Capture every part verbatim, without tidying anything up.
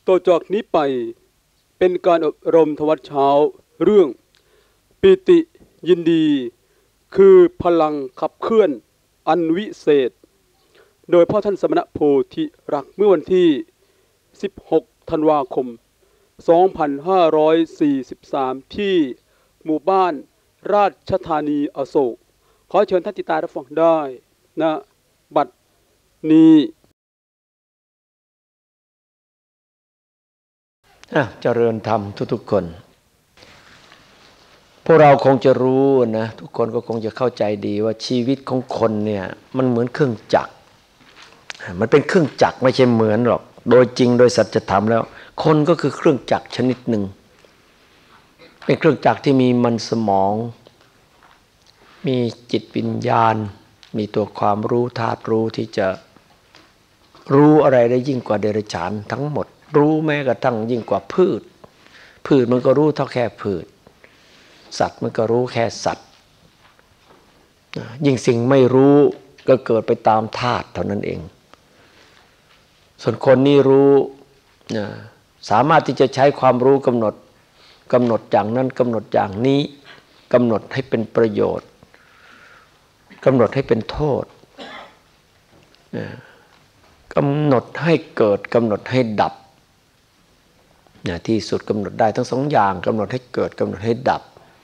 ต่อจากนี้ไปเป็นการอบรมทวัดเช้าเรื่องปิติยินดีคือพลังขับเคลื่อนอันวิเศษโดยพ่อท่านสมณโพธิรักษ์เมื่อวันที่สิบหกธันวาคมสองพันห้าร้อยสี่สิบสามที่หมู่บ้านราชธานีอโศกขอเชิญท่านติดตามรับฟังได้นะบัดนี้เจริญธรรมทุกๆคนพวกเราคงจะรู้นะทุกคนก็คงจะเข้าใจดีว่าชีวิตของคนเนี่ยมันเหมือนเครื่องจักรมันเป็นเครื่องจักรไม่ใช่เหมือนหรอกโดยจริงโดยสัจธรรมแล้วคนก็คือเครื่องจักรชนิดหนึ่งเป็นเครื่องจักรที่มีมันสมองมีจิตวิญญาณมีตัวความรู้ธาตุรู้ที่จะรู้อะไรได้ยิ่งกว่าเดรัจฉานทั้งหมดรู้แม้กระทั่งยิ่งกว่าพืชพืชมันก็รู้เท่าแค่พืชสัตว์มันก็รู้แค่สัตว์ยิ่งสิ่งไม่รู้ก็เกิดไปตามธาตุเท่านั้นเองส่วนคนนี่รู้สามารถที่จะใช้ความรู้กำหนดกำหนดอย่างนั้นกำหนดอย่างนี้กำหนดให้เป็นประโยชน์กำหนดให้เป็นโทษกำหนดให้เกิดกำหนดให้ดับที่สุดกำหนดได้ทั้งสองอย่างกำหนดให้เกิดกำหนดให้ดับ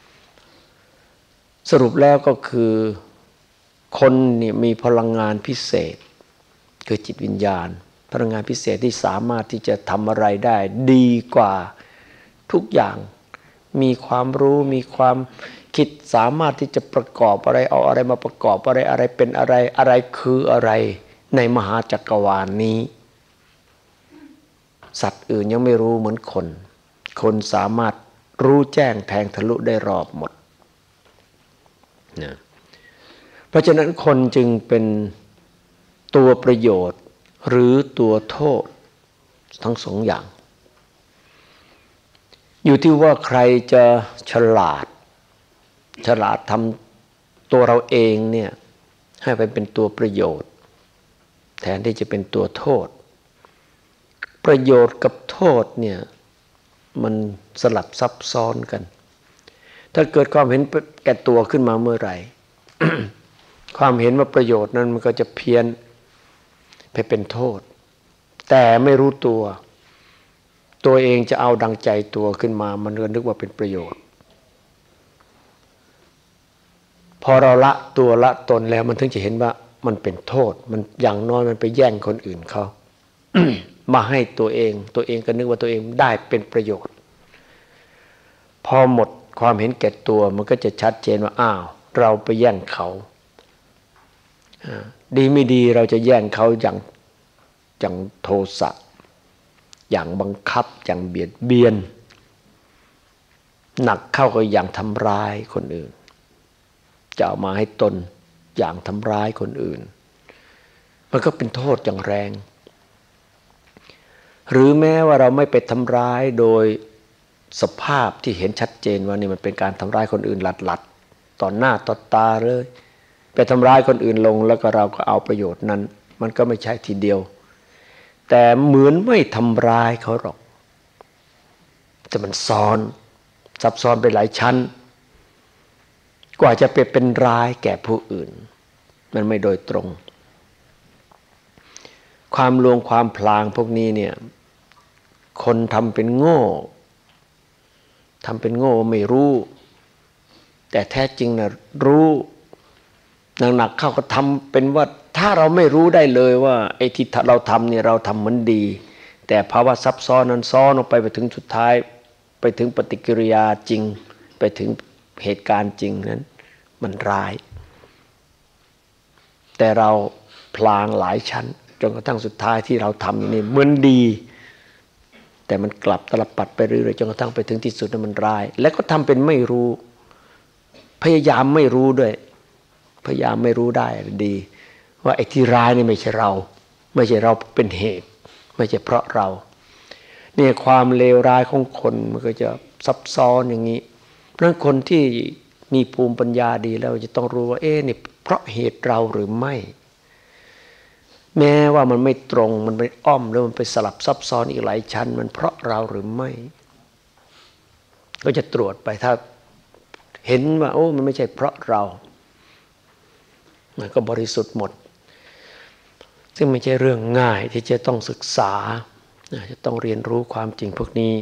สรุปแล้วก็คือคนนี่มีพลังงานพิเศษคือจิตวิญญาณพลังงานพิเศษที่สามารถที่จะทำอะไรได้ดีกว่าทุกอย่างมีความรู้มีความคิดสามารถที่จะประกอบอะไรเอาอะไรมาประกอบอะไรอะไรเป็นอะไรอะไรคืออะไรในมหาจักรวาล นี้สัตว์อื่นยังไม่รู้เหมือนคนคนสามารถรู้แจ้งแทงทะลุได้รอบหมดนะเพราะฉะนั้นคนจึงเป็นตัวประโยชน์หรือตัวโทษทั้งสองอย่างอยู่ที่ว่าใครจะฉลาดฉลาดทำตัวเราเองเนี่ยให้ไปเป็นตัวประโยชน์แทนที่จะเป็นตัวโทษประโยชน์กับโทษเนี่ยมันสลับซับซ้อนกันถ้าเกิดความเห็นแก่ตัวขึ้นมาเมื่อไหร่ ความเห็นว่าประโยชน์นั้นมันก็จะเพี้ยนไปเป็นโทษแต่ไม่รู้ตัวตัวเองจะเอาดังใจตัวขึ้นมามันก็นึกว่าเป็นประโยชน์พอเราละตัวละตนแล้วมันถึงจะเห็นว่ามันเป็นโทษมันอย่างน้อยมันไปแย่งคนอื่นเขา มาให้ตัวเองตัวเองก็นึกว่าตัวเองได้เป็นประโยชน์พอหมดความเห็นแก่ตัวมันก็จะชัดเจนว่าอ้าวเราไปแย่งเขาดีไม่ดีเราจะแย่งเขาอย่างอย่างโทสะอย่างบังคับอย่างเบียดเบียนหนักเข้าก็อย่างทำร้ายคนอื่นจะเอามาให้ตนอย่างทำร้ายคนอื่นมันก็เป็นโทษอย่างแรงหรือแม้ว่าเราไม่ไปทำร้ายโดยสภาพที่เห็นชัดเจนว่านี่มันเป็นการทำร้ายคนอื่นหลัดๆต่อหน้าต่อตาเลยไปทำร้ายคนอื่นลงแล้วก็เราก็เอาประโยชน์นั้นมันก็ไม่ใช่ทีเดียวแต่เหมือนไม่ทำร้ายเขาหรอกแต่มันซ้อนซับซ้อนไปหลายชั้นกว่าจะไปเป็นร้ายแก่ผู้อื่นมันไม่โดยตรงความลวงความพลางพวกนี้เนี่ยคนทำเป็นโง่ทำเป็นโง่ไม่รู้แต่แท้จริงนะรู้หนักๆเข้าก็ทำเป็นว่าถ้าเราไม่รู้ได้เลยว่าไอ้ที่เราทำเนี่ยเราทำเหมือนดีแต่ภาวะซับซ้อนนั้นซ้อนออกไปไปถึงสุดท้ายไปถึงปฏิกิริยาจริงไปถึงเหตุการณ์จริงนั้นมันร้ายแต่เราพลางหลายชั้นจนกระทั่งสุดท้ายที่เราทำนี่เหมือนดีแต่มันกลับตลปัดไปเรื่อยๆจนกระทั่งไปถึงที่สุดนั้นมันร้ายและก็ทำเป็นไม่รู้พยายามไม่รู้ด้วยพยายามไม่รู้ได้ดีว่าไอ้ที่ร้ายนี่ไม่ใช่เราไม่ใช่เราเป็นเหตุไม่ใช่เพราะเราเนี่ยความเลวร้ายของคนมันก็จะซับซ้อนอย่างนี้เพราะฉะนั้นคนที่มีภูมิปัญญาดีแล้วจะต้องรู้ว่าเอ๊ะนี่เพราะเหตุเราหรือไม่แม้ว่ามันไม่ตรงมันไปอ้อมแล้วมันไปสลับซับซ้อนอีกหลายชั้นมันเพราะเราหรือไม่ก็จะตรวจไปถ้าเห็นว่าโอ้มันไม่ใช่เพราะเรามันก็บริสุทธิ์หมดซึ่งไม่ใช่เรื่องง่ายที่จะต้องศึกษาจะต้องเรียนรู้ความจริงพวกนี้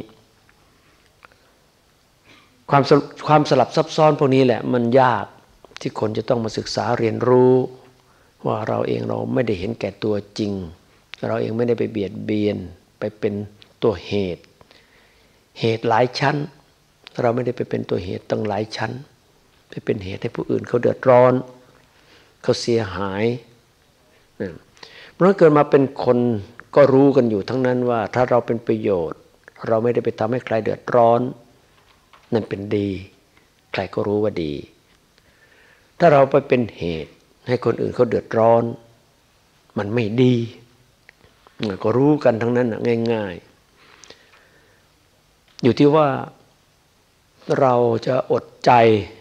ความความสลับซับซ้อนพวกนี้แหละมันยากที่คนจะต้องมาศึกษาเรียนรู้ว่าเราเองเราไม่ได้เห็นแก่ตัวจริงเราเองไม่ได้ไปเบียดเบียนไปเป็นตัวเหตุเหตุหลายชั้นเราไม่ได้ไปเป็นตัวเหตุตั้งหลายชั้นไปเป็นเหตุให้ผู้อื่นเขาเดือดร้อนเขาเสียหายเมื่อเกิดมาเป็นคนก็รู้กันอยู่ทั้งนั้นว่าถ้าเราเป็นประโยชน์เราไม่ได้ไปทำให้ใครเดือดร้อนนั่นเป็นดีใครก็รู้ว่าดีถ้าเราไปเป็นเหตุให้คนอื่นเขาเดือดร้อนมันไม่ดีก็รู้กันทั้งนั้นง่ายๆอยู่ที่ว่าเราจะอดใจ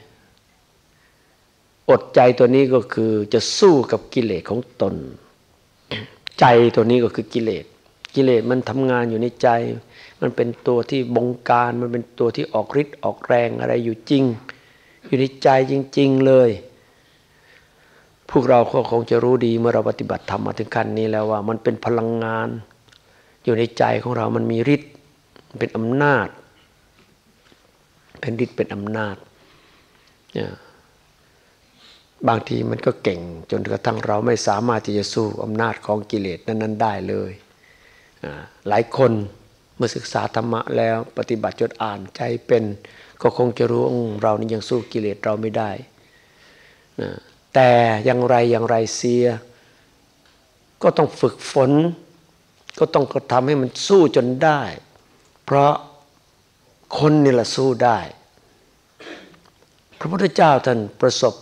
อดใจตัวนี้ก็คือจะสู้กับกิเลสของตนใจตัวนี้ก็คือกิเลสกิเลสมันทำงานอยู่ในใจมันเป็นตัวที่บงการมันเป็นตัวที่ออกฤทธิ์ออกแรงอะไรอยู่จริงอยู่ในใจจริงๆเลยพวกเราก็คงจะรู้ดีเมื่อเราปฏิบัติธรรมมาถึงขั้นนี้แล้วว่ามันเป็นพลังงานอยู่ในใจของเรามันมีฤทธิ์เป็นอำนาจเป็นฤทธิ์เป็นอำนาจบางทีมันก็เก่งจนกระทั่งเราไม่สามารถที่จะสู้อำนาจของกิเลสนั้นๆได้เลยหลายคนเมื่อศึกษาธรรมะแล้วปฏิบัติจนอ่านใจเป็นก็คงจะรู้เรานี่ยังสู้กิเลสเราไม่ได้แต่อย่างไรอย่างไรเสียก็ต้องฝึกฝนก็ต้องกระทำให้มันสู้จนได้เพราะคนนี่แหละสู้ได้พระพุทธเจ้าท่านประสบ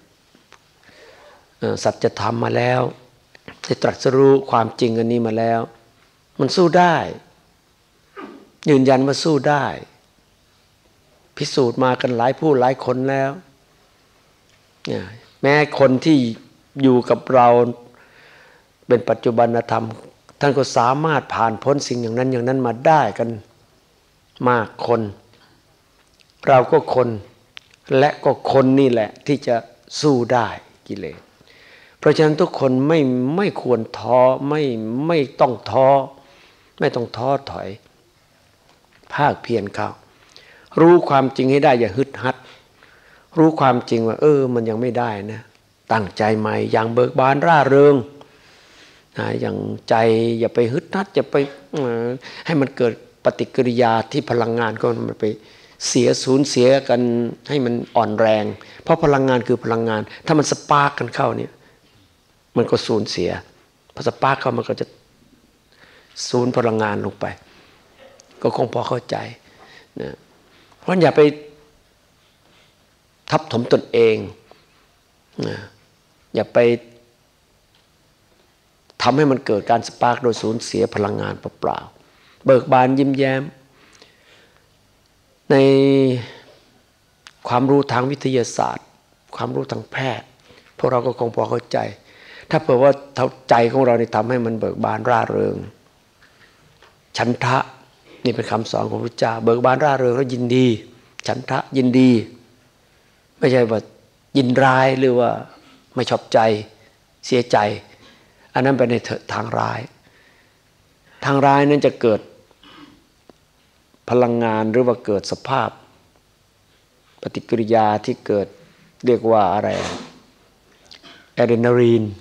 สัจธรรมมาแล้วได้ตรัสรู้ความจริงอันนี้มาแล้วมันสู้ได้ยืนยันว่าสู้ได้พิสูจน์มากันหลายผู้หลายคนแล้วแม้คนที่อยู่กับเราเป็นปัจจุบันธรรมท่านก็สามารถผ่านพ้นสิ่งอย่างนั้นอย่างนั้นมาได้กันมากคนเราก็คนและก็คนนี่แหละที่จะสู้ได้กิเลสเพราะฉะนั้นทุกคนไม่ไม่ควรท้อไม่ไม่ต้องท้อไม่ต้องท้อถอยภาคเพียรเข้ารู้ความจริงให้ได้อย่าฮึดฮัดรู้ความจริงว่าเออมันยังไม่ได้นะตั้งใจใหม่อย่างเบิกบานร่าเริงนะอย่างใจอย่าไปฮึดฮัดอย่าไปให้มันเกิดปฏิกิริยาที่พลังงานก็มันไปเสียสูญเสียกันให้มันอ่อนแรงเพราะพลังงานคือพลังงานถ้ามันสปาร์กกันเข้าเนี่ยมันก็สูญเสียพอสปาร์กเข้ามันก็จะสูญพลังงานลงไปก็คงพอเข้าใจนะเพราะอย่าไปทับถมตนเองนะอย่าไปทำให้มันเกิดการสปาร์กโดยสูญเสียพลังงานเปล่าๆเบิกบานยิ้มแย้มในความรู้ทางวิทยาศาสตร์ความรู้ทางแพทย์พวกเราก็คงพอเข้าใจถ้าเผื่อว่าใจของเรานี่ทำให้มันเบิกบานร่าเริงฉันทะนี่เป็นคำสอนของพระเจ้าเบิกบานร่าเริงแล้วยินดีฉันทะยินดีไม่ใช่ว่ายินร้ายหรือว่าไม่ชอบใจเสียใจอันนั้นเป็นในทางร้ายทางร้ายนั้นจะเกิดพลังงานหรือว่าเกิดสภาพปฏิกิริยาที่เกิดเรียกว่าอะไรอะดรีนาลีน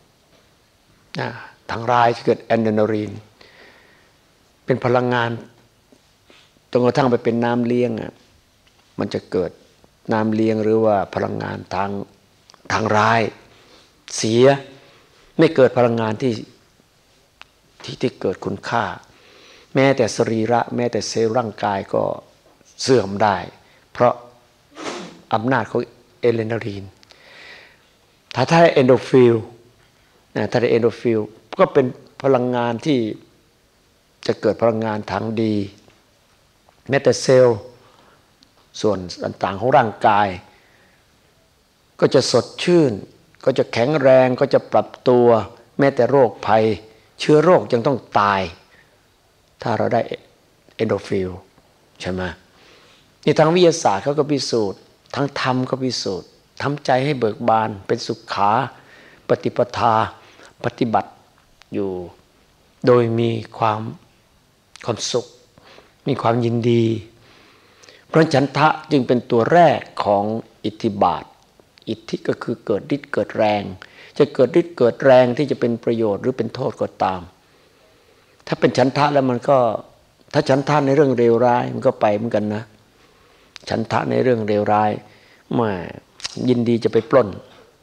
ทางร้ายที่เกิดอะดรีนาลีนเป็นพลังงานจนกระทั่งไปเป็นน้ำเลี้ยงอ่ะมันจะเกิดน้ำเลี้ยงหรือว่าพลังงานทางทางร้ายเสียไม่เกิดพลังงานที่ที่ที่เกิดคุณค่าแม้แต่สรีระแม้แต่เซลล์ร่างกายก็เสื่อมได้เพราะอำนาจของเอดรีนาลีนถ้าถ้าเอนโดฟิลนะถ้าเอนโดฟิลก็เป็นพลังงานที่จะเกิดพลังงานทางดีแม้แต่เซลล์ส่วนต่างๆของร่างกายก็จะสดชื่นก็จะแข็งแรงก็จะปรับตัวแม้แต่โรคภัยเชื้อโรคยังต้องตายถ้าเราได้เอนโดฟิลใช่ไหมนี่ทางวิทยาศาสตร์เขาก็พิสูจน์ทางธรรมก็พิสูจน์ทำใจให้เบิกบานเป็นสุขาปฏิปทาปฏิบัติอยู่โดยมีความความสุขมีความยินดีเพราะฉันทะจึงเป็นตัวแรกของอิทธิบาทอิทธิก็คือเกิดฤทธิ์เกิดแรงจะเกิดฤทธิ์เกิดแรงที่จะเป็นประโยชน์หรือเป็นโทษก็ตามถ้าเป็นฉันทะแล้วมันก็ถ้าฉันทะในเรื่องเลวร้ายมันก็ไปเหมือนกันนะฉันทะในเรื่องเลวร้ายมายินดีจะไปปล้น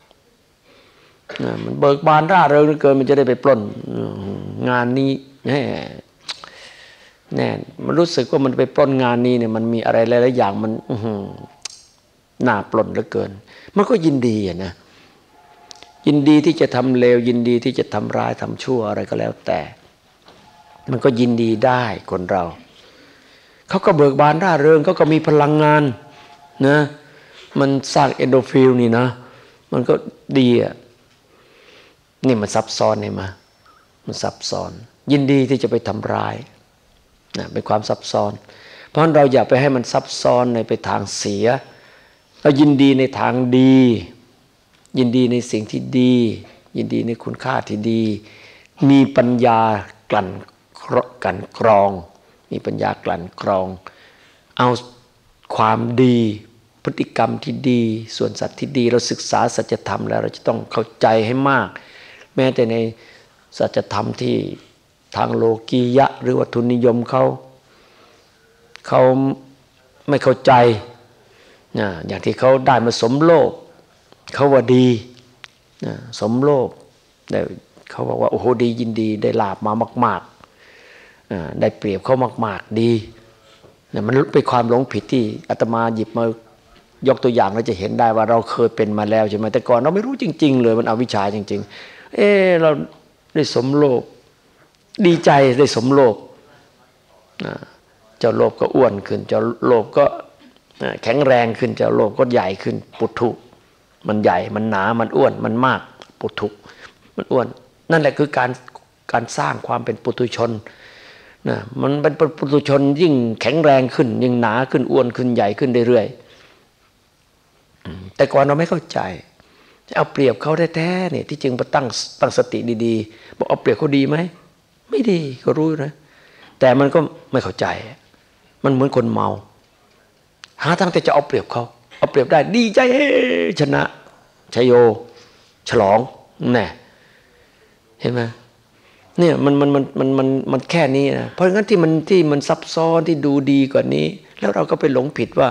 มันเบิกบานร่าเริงเหลือเกินมันจะได้ไปปล้นงานนี้แน่แน่มันรู้สึกว่ามันไปปล้นงานนี้เนี่ยมันมีอะไรหลายๆอย่างมันน่าปล้นเหลือเกินมันก็ยินดีอ่ะนะยินดีที่จะทำเลวยินดีที่จะทำร้ายทำชั่วอะไรก็แล้วแต่มันก็ยินดีได้คนเราเขาก็เบิกบานร่าเริงเขาก็มีพลังงานนะมันสร้างเอนโดฟิลนี่นะมันก็ดีอ่ะนี่มันซับซ้อนเห็นไหมมันซับซ้อนยินดีที่จะไปทำร้ายนะเป็นความซับซ้อนเพราะฉะนั้นเราอย่าไปให้มันซับซ้อนในไปทางเสียเรายินดีในทางดียินดีในสิ่งที่ดียินดีในคุณค่าที่ดีมีปัญญากลั่นกันกรองมีปัญญากลั่นกรองเอาความดีพฤติกรรมที่ดีส่วนสัตว์ที่ดีเราศึกษาสัจธรรมแล้วเราจะต้องเข้าใจให้มากแม้แต่ในสัจธรรมที่ทางโลกียะหรือวัตถุนิยมเขาเขาไม่เข้าใจนะอย่างที่เขาได้มาสมโลภเขาว่าดีนะสมโลภแต่เขาบอกว่าโอ้โหดียินดีได้ลาภมามากๆได้เปรียบเขามากๆดีนะมันเป็นความหลงผิดที่อาตมาหยิบมายกตัวอย่างเราจะเห็นได้ว่าเราเคยเป็นมาแล้วใช่ไหมแต่ก่อนเราไม่รู้จริงๆเลยมันอวิชชาจริงๆเออเราได้สมโลภดีใจได้สมโลภเจ้าโลภก็อ้วนขึ้นเจ้าโลภก็แข็งแรงขึ้นเจ้าโลภก็ใหญ่ขึ้นปุถุมันใหญ่มันหนามันอ้วนมันมากปุถุมันอ้วนนั่นแหละคือการการสร้างความเป็นปุถุชนนะมันเป็นปุถุชนยิ่งแข็งแรงขึ้นยิ่งหนาขึ้นอ้วนขึ้นใหญ่ขึ้นเรื่อยๆแต่ก่อนเราไม่เข้าใจเอาเปรียบเขาแท้ๆเนี่ยที่จึงมาตั้งตั้งสติดีๆบอกเอาเปรียบเขาดีไหมไม่ดีก็รู้นะแต่มันก็ไม่เข้าใจมันเหมือนคนเมาหาทางแต่จะเอาเปรียบเขาเอาเปรียบได้ดีใจเฮ้ชนะชัยโยฉลองแน่เห็นไหมเนี่ยมันมันมันมันมันมันแค่นี้นะเพราะงั้นที่มันที่มันซับซ้อนที่ดูดีกว่านี้แล้วเราก็ไปหลงผิดว่า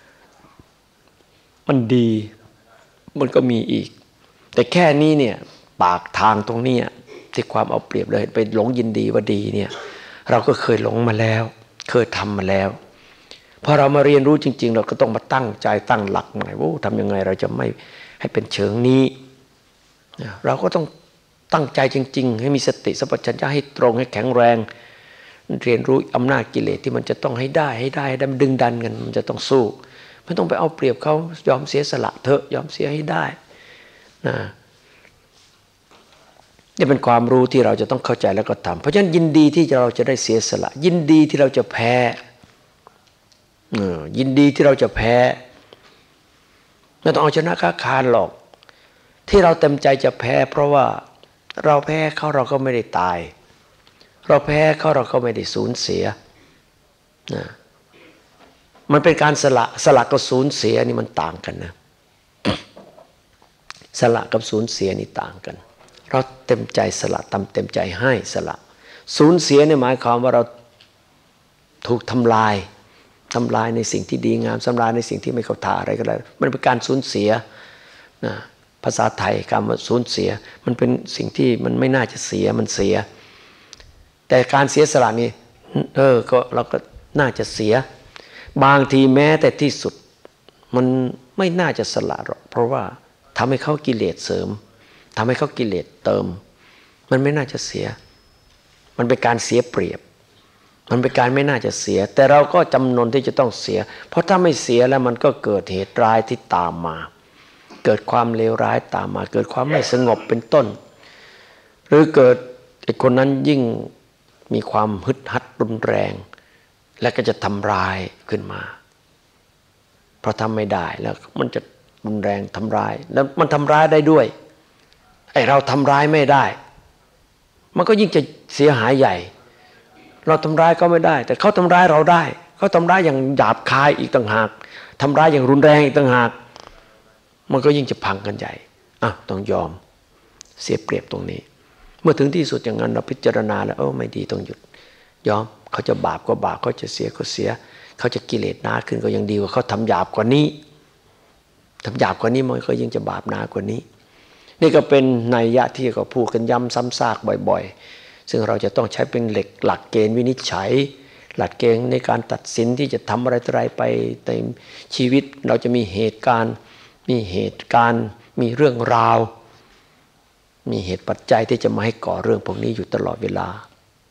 มันดีมันก็มีอีกแต่แค่นี้เนี่ยปากทางตรงนี้ที่ความเอาเปรียบเลยไปหลงยินดีว่าดีเนี่ยเราก็เคยหลงมาแล้วเคยทำมาแล้วพอเรามาเรียนรู้จริงๆเราก็ต้องมาตั้งใจตั้งหลักหน่อยว่าทำยังไงเราจะไม่ให้เป็นเชิงนี้เราก็ต้องตั้งใจจริงๆให้มีสติสัมปชัญญะให้ตรงให้แข็งแรงเรียนรู้อำนาจกิเลสที่มันจะต้องให้ได้ให้ได้ให้ได้ดึงดันกันมันจะต้องสู้ไม่ต้องไปเอาเปรียบเขายอมเสียสละเถอะยอมเสียให้ได้นะนี่เป็นความรู้ที่เราจะต้องเข้าใจแล้วก็ทำเพราะฉะนั้นยินดีที่เราจะได้เสียสละยินดีที่เราจะแพ้ยินดีที่เราจะแพ้ไม่ต้องเอาชนะค้าคานหรอกที่เราเต็มใจจะแพ้เพราะว่าเราแพ้เขาเราก็ไม่ได้ตายเราแพ้เขาเราก็ไม่ได้สูญเสียนะมันเป็นการสละสละกับสูญเสียนี่มันต่างกันนะสละกับสูญเสียนี่ต่างกันเราเต็มใจสละตามเต็มใจให้สละสูญเสียเนี่ยหมายความว่าเราถูกทำลายทำลายในสิ่งที่ดีงามทำลายในสิ่งที่ไม่เข้าท่าอะไรก็ได้มันเป็นการสูญเสียนะภาษาไทยคำว่าสูญเสียมันเป็นสิ่งที่มันไม่น่าจะเสียมันเสียแต่การเสียสละนี่เออก็เราก็น่าจะเสียบางทีแม้แต่ที่สุดมันไม่น่าจะสละหรอกเพราะว่าทำให้เขากิเลสเสริมทำให้เขากิเลสเติมมันไม่น่าจะเสียมันเป็นการเสียเปรียบมันเป็นการไม่น่าจะเสียแต่เราก็จำนวนที่จะต้องเสียเพราะถ้าไม่เสียแล้วมันก็เกิดเหตุร้ายที่ตามมาเกิดความเลวร้ายตามมาเกิดความไม่สงบเป็นต้นหรือเกิดไอ้คนนั้นยิ่งมีความฮึดฮัดรุนแรงและก็จะทำร้ายขึ้นมาเพราะทำไม่ได้แล้วมันจะรุนแรงทำร้ายแล้วมันทำร้ายได้ด้วยไอ้เราทำร้ายไม่ได้มันก็ยิ่งจะเสียหายใหญ่เราทำร้ายก็ไม่ได้แต่เขาทำร้ายเราได้เขาทำร้ายอย่างหยาบคายอีกต่างหากทำร้ายอย่างรุนแรงอีกต่างหากมันก็ยิ่งจะพังกันใหญ่อ่ะต้องยอมเสียเปรียบตรงนี้เมื่อถึงที่สุดอย่างนั้นเราพิจารณาแล้วเออไม่ดีต้องหยุดยอมเขาจะบาปก็บาปเขาจะเสียก็เสียเขาจะกิเลสหนาขึ้นก็ยังดีกว่าเขาทำหยาบกว่านี้ทำหยาบกว่านี้มันก็ยิ่งจะบาปหนากว่านี้นี่ก็เป็นนัยยะที่เขาพูดกันย้ำซ้ำซากบ่อยๆซึ่งเราจะต้องใช้เป็นเหล็กหลักเกณฑ์วินิจฉัยหลักเกณฑ์ในการตัดสินที่จะทำอะไรอะไรไปในชีวิตเราจะมีเหตุการณ์มีเหตุการณ์มีเรื่องราวมีเหตุปัจจัยที่จะมาให้ก่อเรื่องพวกนี้อยู่ตลอดเวลา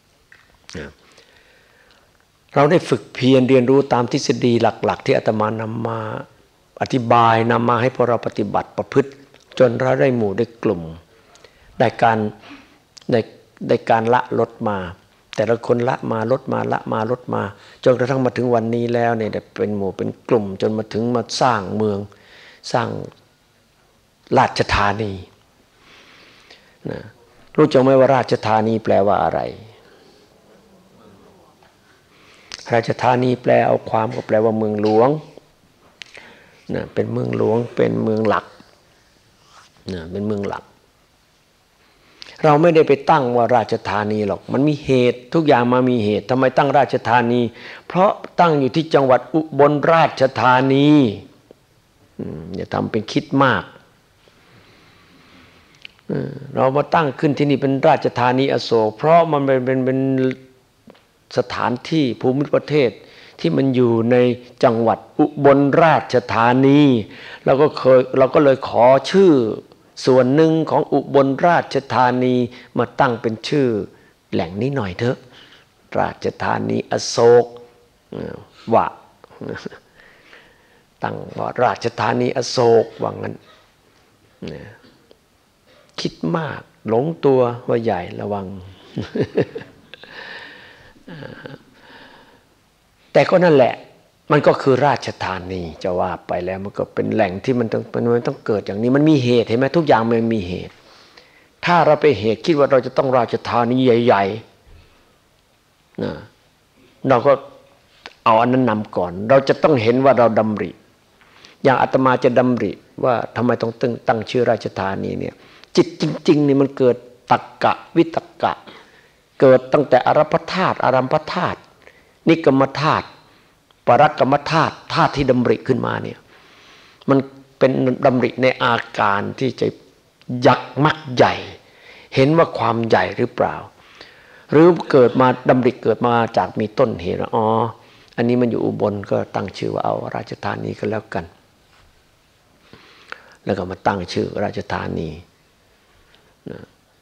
เราได้ฝึกเพียรเรียนรู้ตามทฤษฎีหลักๆที่อาตมานำมาอธิบายนำมาให้พวกเราปฏิบัติประพฤติจนเราได้หมู่ได้กลุ่มได้การได้ได้การละลดมาแต่ละคนละมาลดมาละมาลดมาจนกระทั่งมาถึงวันนี้แล้วเนี่ยเป็นหมู่เป็นกลุ่มจนมาถึงมาสร้างเมืองสร้างราชธานีนะรู้จักไหมว่าราชธานีแปลว่าอะไรราชธานีแปลเอาความก็แปลว่าเมืองหลวงนะเป็นเมืองหลวงเป็นเมืองหลักนะเป็นเมืองหลักเราไม่ได้ไปตั้งว่าราชธานีหรอกมันมีเหตุทุกอย่างมามีเหตุทำไมตั้งราชธานีเพราะตั้งอยู่ที่จังหวัดอุบลราชธานีอย่าทำเป็นคิดมากเรามาตั้งขึ้นที่นี่เป็นราชธานีอโศกเพราะมันเป็นเป็นเป็นสถานที่ภูมิประเทศที่มันอยู่ในจังหวัดอุบลราชธานีเราก็เคยเราก็เลยขอชื่อส่วนหนึ่งของอุบลราชธานีมาตั้งเป็นชื่อแหล่งนี้หน่อยเถอะราชธานีอโศกว่าตั้งว่าราชธานีอโศกว่างั้นคิดมากหลงตัวว่าใหญ่ระวัง แต่ก็นั่นแหละมันก็คือราชธานีจะว่าไปแล้วมันก็เป็นแหล่งที่มันต้องมันต้องเกิดอย่างนี้มันมีเหตุเห็นไหมทุกอย่างมันมีเหตุถ้าเราไปเหตุคิดว่าเราจะต้องราชธานีใหญ่ๆนะเราก็เอาอันนั้นนำก่อนเราจะต้องเห็นว่าเราดำริอย่างอาตมาจะดำริว่าทำไมต้องตั้งตั้งชื่อราชธานีเนี่ยจิตจริงๆนี่มันเกิดตักกะวิตกะเกิดตั้งแต่อารัมพธาตุอารัมพธาตุนิกรรมธาตุปรักกรรมธาตุธาตุที่ดำริขึ้นมาเนี่ยมันเป็นดำริในอาการที่จะยักมักใหญ่เห็นว่าความใหญ่หรือเปล่าหรือเกิดมาดำริเกิดมาจากมีต้นเหตุอ๋ออันนี้มันอยู่อุบลก็ตั้งชื่อว่าเอาราชธานีก็แล้วกันแล้วก็มาตั้งชื่อราชธานีนะ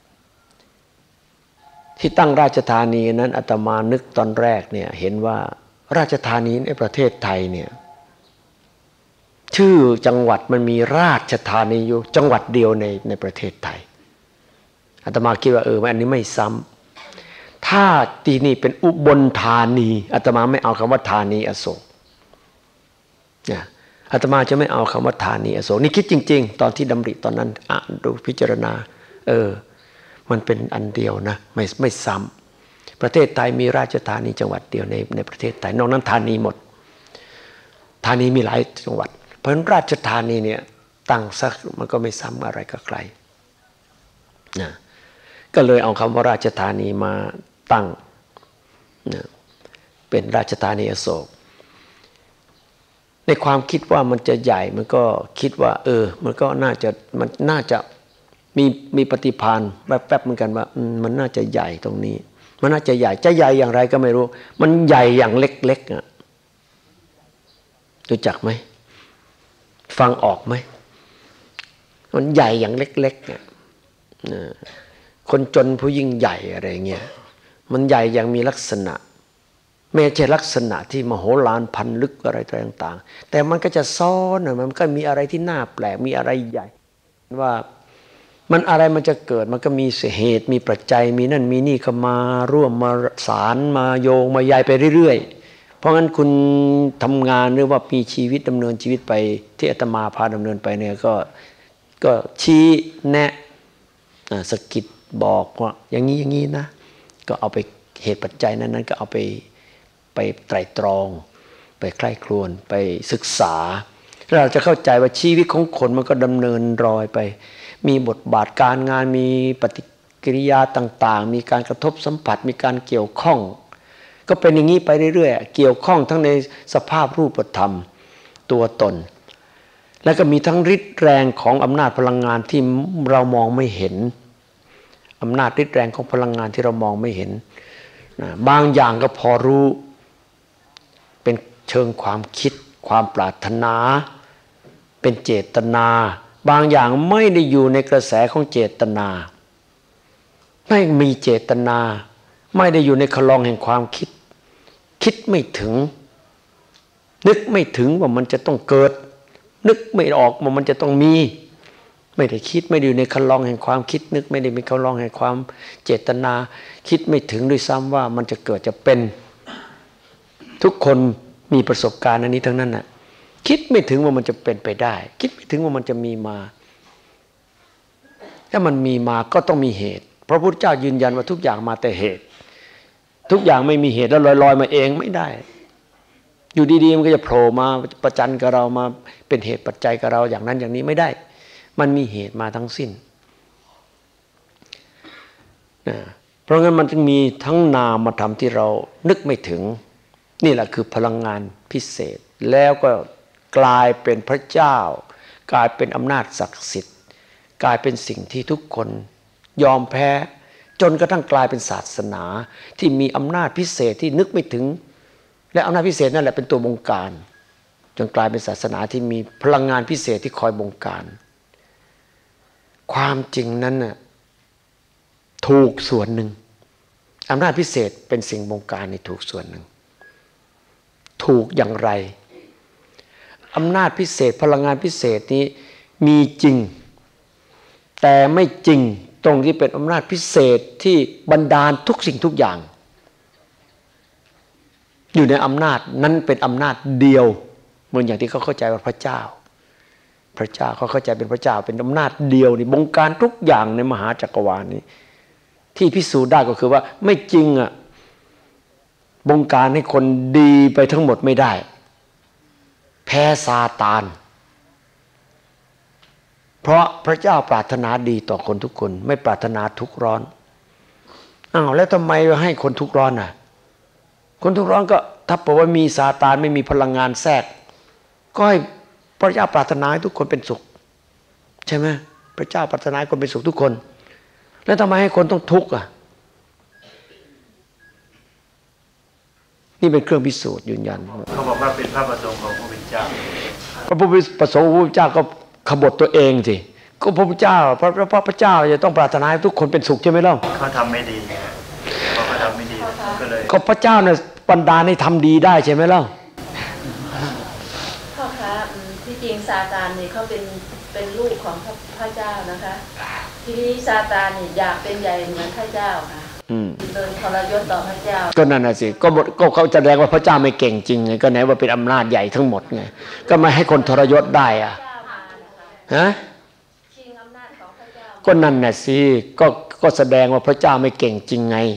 ที่ตั้งราชธานีนั้นอาตมานึกตอนแรกเนี่ยเห็นว่าราชธานีในประเทศไทยเนี่ยชื่อจังหวัดมันมีราชธานีอยู่จังหวัดเดียวในในประเทศไทยอาตมาคิดว่าเอออันนี้ไม่ซ้ำถ้าที่นี่เป็นอุบลธานีอาตมาไม่เอาคำว่าธานีอโศกเนี่ยอาตมาจะไม่เอาคำว่าธานีอโศกนี่คิดจริงๆตอนที่ดำริตอนนั้นอ่านดูพิจารณาเออมันเป็นอันเดียวนะไม่ไม่ซ้ำประเทศไทยมีราชธานีจังหวัดเดียวในในประเทศไทยนอกนั้นธานีหมดธานีมีหลายจังหวัดเพราะฉะนั้นราชธานีเนี่ยตั้งสักมันก็ไม่ซ้ำอะไรกับใครนะก็เลยเอาคำว่าราชธานีมาตั้งนะเป็นราชธานีอโศกในความคิดว่ามันจะใหญ่มันก็คิดว่าเออมันก็น่าจะมันน่าจะมีมีปฏิภาณแวบๆเหมือนกันว่ามันน่าจะใหญ่ตรงนี้มันน่าจะใหญ่จะใหญ่อย่างไรก็ไม่รู้มันใหญ่อย่างเล็กๆอ่ะรู้จักไหมฟังออกไหมมันใหญ่อย่างเล็กๆเนี่ยคนจนผู้ยิ่งใหญ่อะไรเงี้ยมันใหญ่อย่างมีลักษณะไม่ใช่ลักษณะที่มโหฬารพันลึกอะไรต่างๆแต่มันก็จะซ้อนมันก็มีอะไรที่น่าแปลกมีอะไรใหญ่ว่ามันอะไรมันจะเกิดมันก็มีเหตุมีปัจจัยมีนั่นมีนี่เข้ามาร่วมมาสารมาโยงมาใยไปเรื่อยๆเพราะงั้นคุณทำงานหรือว่ามีชีวิตดำเนินชีวิตไปที่อาตมาพาดำเนินไปเนี่ยก็ก็ชี้แนะสะกิดบอกว่าอย่างนี้อย่างนี้นะก็เอาไปเหตุปัจจัยนั้นนั้นก็เอาไปไปไตร่ตรองไปใคร่ครวญไปศึกษาเราจะเข้าใจว่าชีวิตของคนมันก็ดำเนินรอยไปมีบทบาทการงานมีปฏิกิริยาต่างๆมีการกระทบสัมผัสมีการเกี่ยวข้องก็เป็นอย่างนี้ไปเรื่อยๆเกี่ยวข้องทั้งในสภาพรูปธรรมตัวตนแล้วก็มีทั้งฤทธิ์แรงของอำนาจพลังงานที่เรามองไม่เห็นอำนาจฤทธิ์แรงของพลังงานที่เรามองไม่เห็นบางอย่างก็พอรู้เป็นเชิงความคิดความปรารถนาเป็นเจตนาบางอย่างไม่ได้อยู่ในกระแสของเจตนาไม่มีเจตนาไม่ได้อยู่ในคลองแห่งความคิดคิดไม่ถึงนึกไม่ถึงว่ามันจะต้องเกิดนึกไม่ออกว่ามันจะต้องมีไม่ได้คิดไม่ได้อยู่ในคลองแห่งความคิดนึกไม่ได้มีคลองแห่งความเจตนาคิดไม่ถึงด้วยซ้ำว่ามันจะเกิดจะเป็นทุกคนมีประสบการณ์อันนี้ทั้งนั้นน่ะคิดไม่ถึงว่ามันจะเป็นไปได้คิดไม่ถึงว่ามันจะมีมาถ้ามันมีมาก็ต้องมีเหตุพระพุทธเจ้ายืนยันว่าทุกอย่างมาแต่เหตุทุกอย่างไม่มีเหตุแล้วลอยๆมาเองไม่ได้อยู่ดีๆมันก็จะโผล่มาประจันกับเรามาเป็นเหตุปัจจัยกับเราอย่างนั้นอย่างนี้ไม่ได้มันมีเหตุมาทั้งสิ้นนะเพราะงั้นมันจึงมีทั้งนามธรรมที่เรานึกไม่ถึงนี่แหละคือพลังงานพิเศษแล้วก็กลายเป็นพระเจ้ากลายเป็นอำนาจศักดิ์สิทธิ์กลายเป็นสิ่งที่ทุกคนยอมแพ้จนกระทั่งกลายเป็นศาสนาที่มีอำนาจพิเศษที่นึกไม่ถึงและอำนาจพิเศษนั่นแหละเป็นตัวบงการจนกลายเป็นศาสนาที่มีพลังงานพิเศษที่คอยบงการความจริงนั้นน่ะถูกส่วนหนึ่งอำนาจพิเศษเป็นสิ่งบงการในถูกส่วนหนึ่งถูกอย่างไรอำนาจพิเศษพลังงานพิเศษนี้มีจริงแต่ไม่จริงตรงที่เป็นอำนาจพิเศษที่บันดาลทุกสิ่งทุกอย่างอยู่ในอำนาจนั้นเป็นอำนาจเดียวเหมือนอย่างที่เขาเข้าใจว่าพระเจ้าพระเจ้าเขาเข้าใจเป็นพระเจ้าเป็นอำนาจเดียวนี่บงการทุกอย่างในมหาจักรวาลนี้ที่พิสูจน์ได้ก็คือว่าไม่จริงอ่ะบงการให้คนดีไปทั้งหมดไม่ได้แพ้ซาตานเพราะพระเจ้าปรารถนาดีต่อคนทุกคนไม่ปรารถนาทุกข์ร้อนอ้าวแล้วทำไมให้คนทุกข์ร้อนน่ะคนทุกข์ร้อนก็ถ้าบอกว่ามีซาตานไม่มีพลังงานแทรกก็ให้พระเจ้าปรารถนาให้ทุกคนเป็นสุขใช่ไหมพระเจ้าปรารถนาให้คนเป็นสุขทุกคนแล้วทำไมให้คนต้องทุกข์อ่ะนี่เป็นเครื่องพิสูจน์ยืนยันเขาบอกว่าเป็นพระประสงค์ของพระพุทธเจ้าพระพุทธประสงค์ของพระพุทธเจ้าก็ขบฏตัวเองสิก็พระพุทธเจ้าพระพระพระเจ้าจะต้องปรารถนาให้ทุกคนเป็นสุขใช่ไหมเล่าเขาทำไม่ดีเพราะเขาทำไม่ดีก็เลยก็พระเจ้าเนี่ยบันดาลให้ทำดีได้ใช่ไหมเล่าพ่อคะที่จริงซาตานนี่เขาเป็นเป็นลูกของพระเจ้านะคะทีนี้ซาตานนี่อยากเป็นใหญ่เหมือนพระเจ้าค่ะเดินทรยศต่อพระเจ้าก็นั่นน่ะสิก็ก็เขาจะแสดงว่าพระเจ้าไม่เก่งจริงไงก็ไหนว่าเป็นอำนาจใหญ่ทั้งหมดไงก็ไม่ให้คนทรยศได้อ่ะฮะก็นั่นน่ะสิก็ก็แสดงว่าพระเจ้าไม่เก่งจริงไง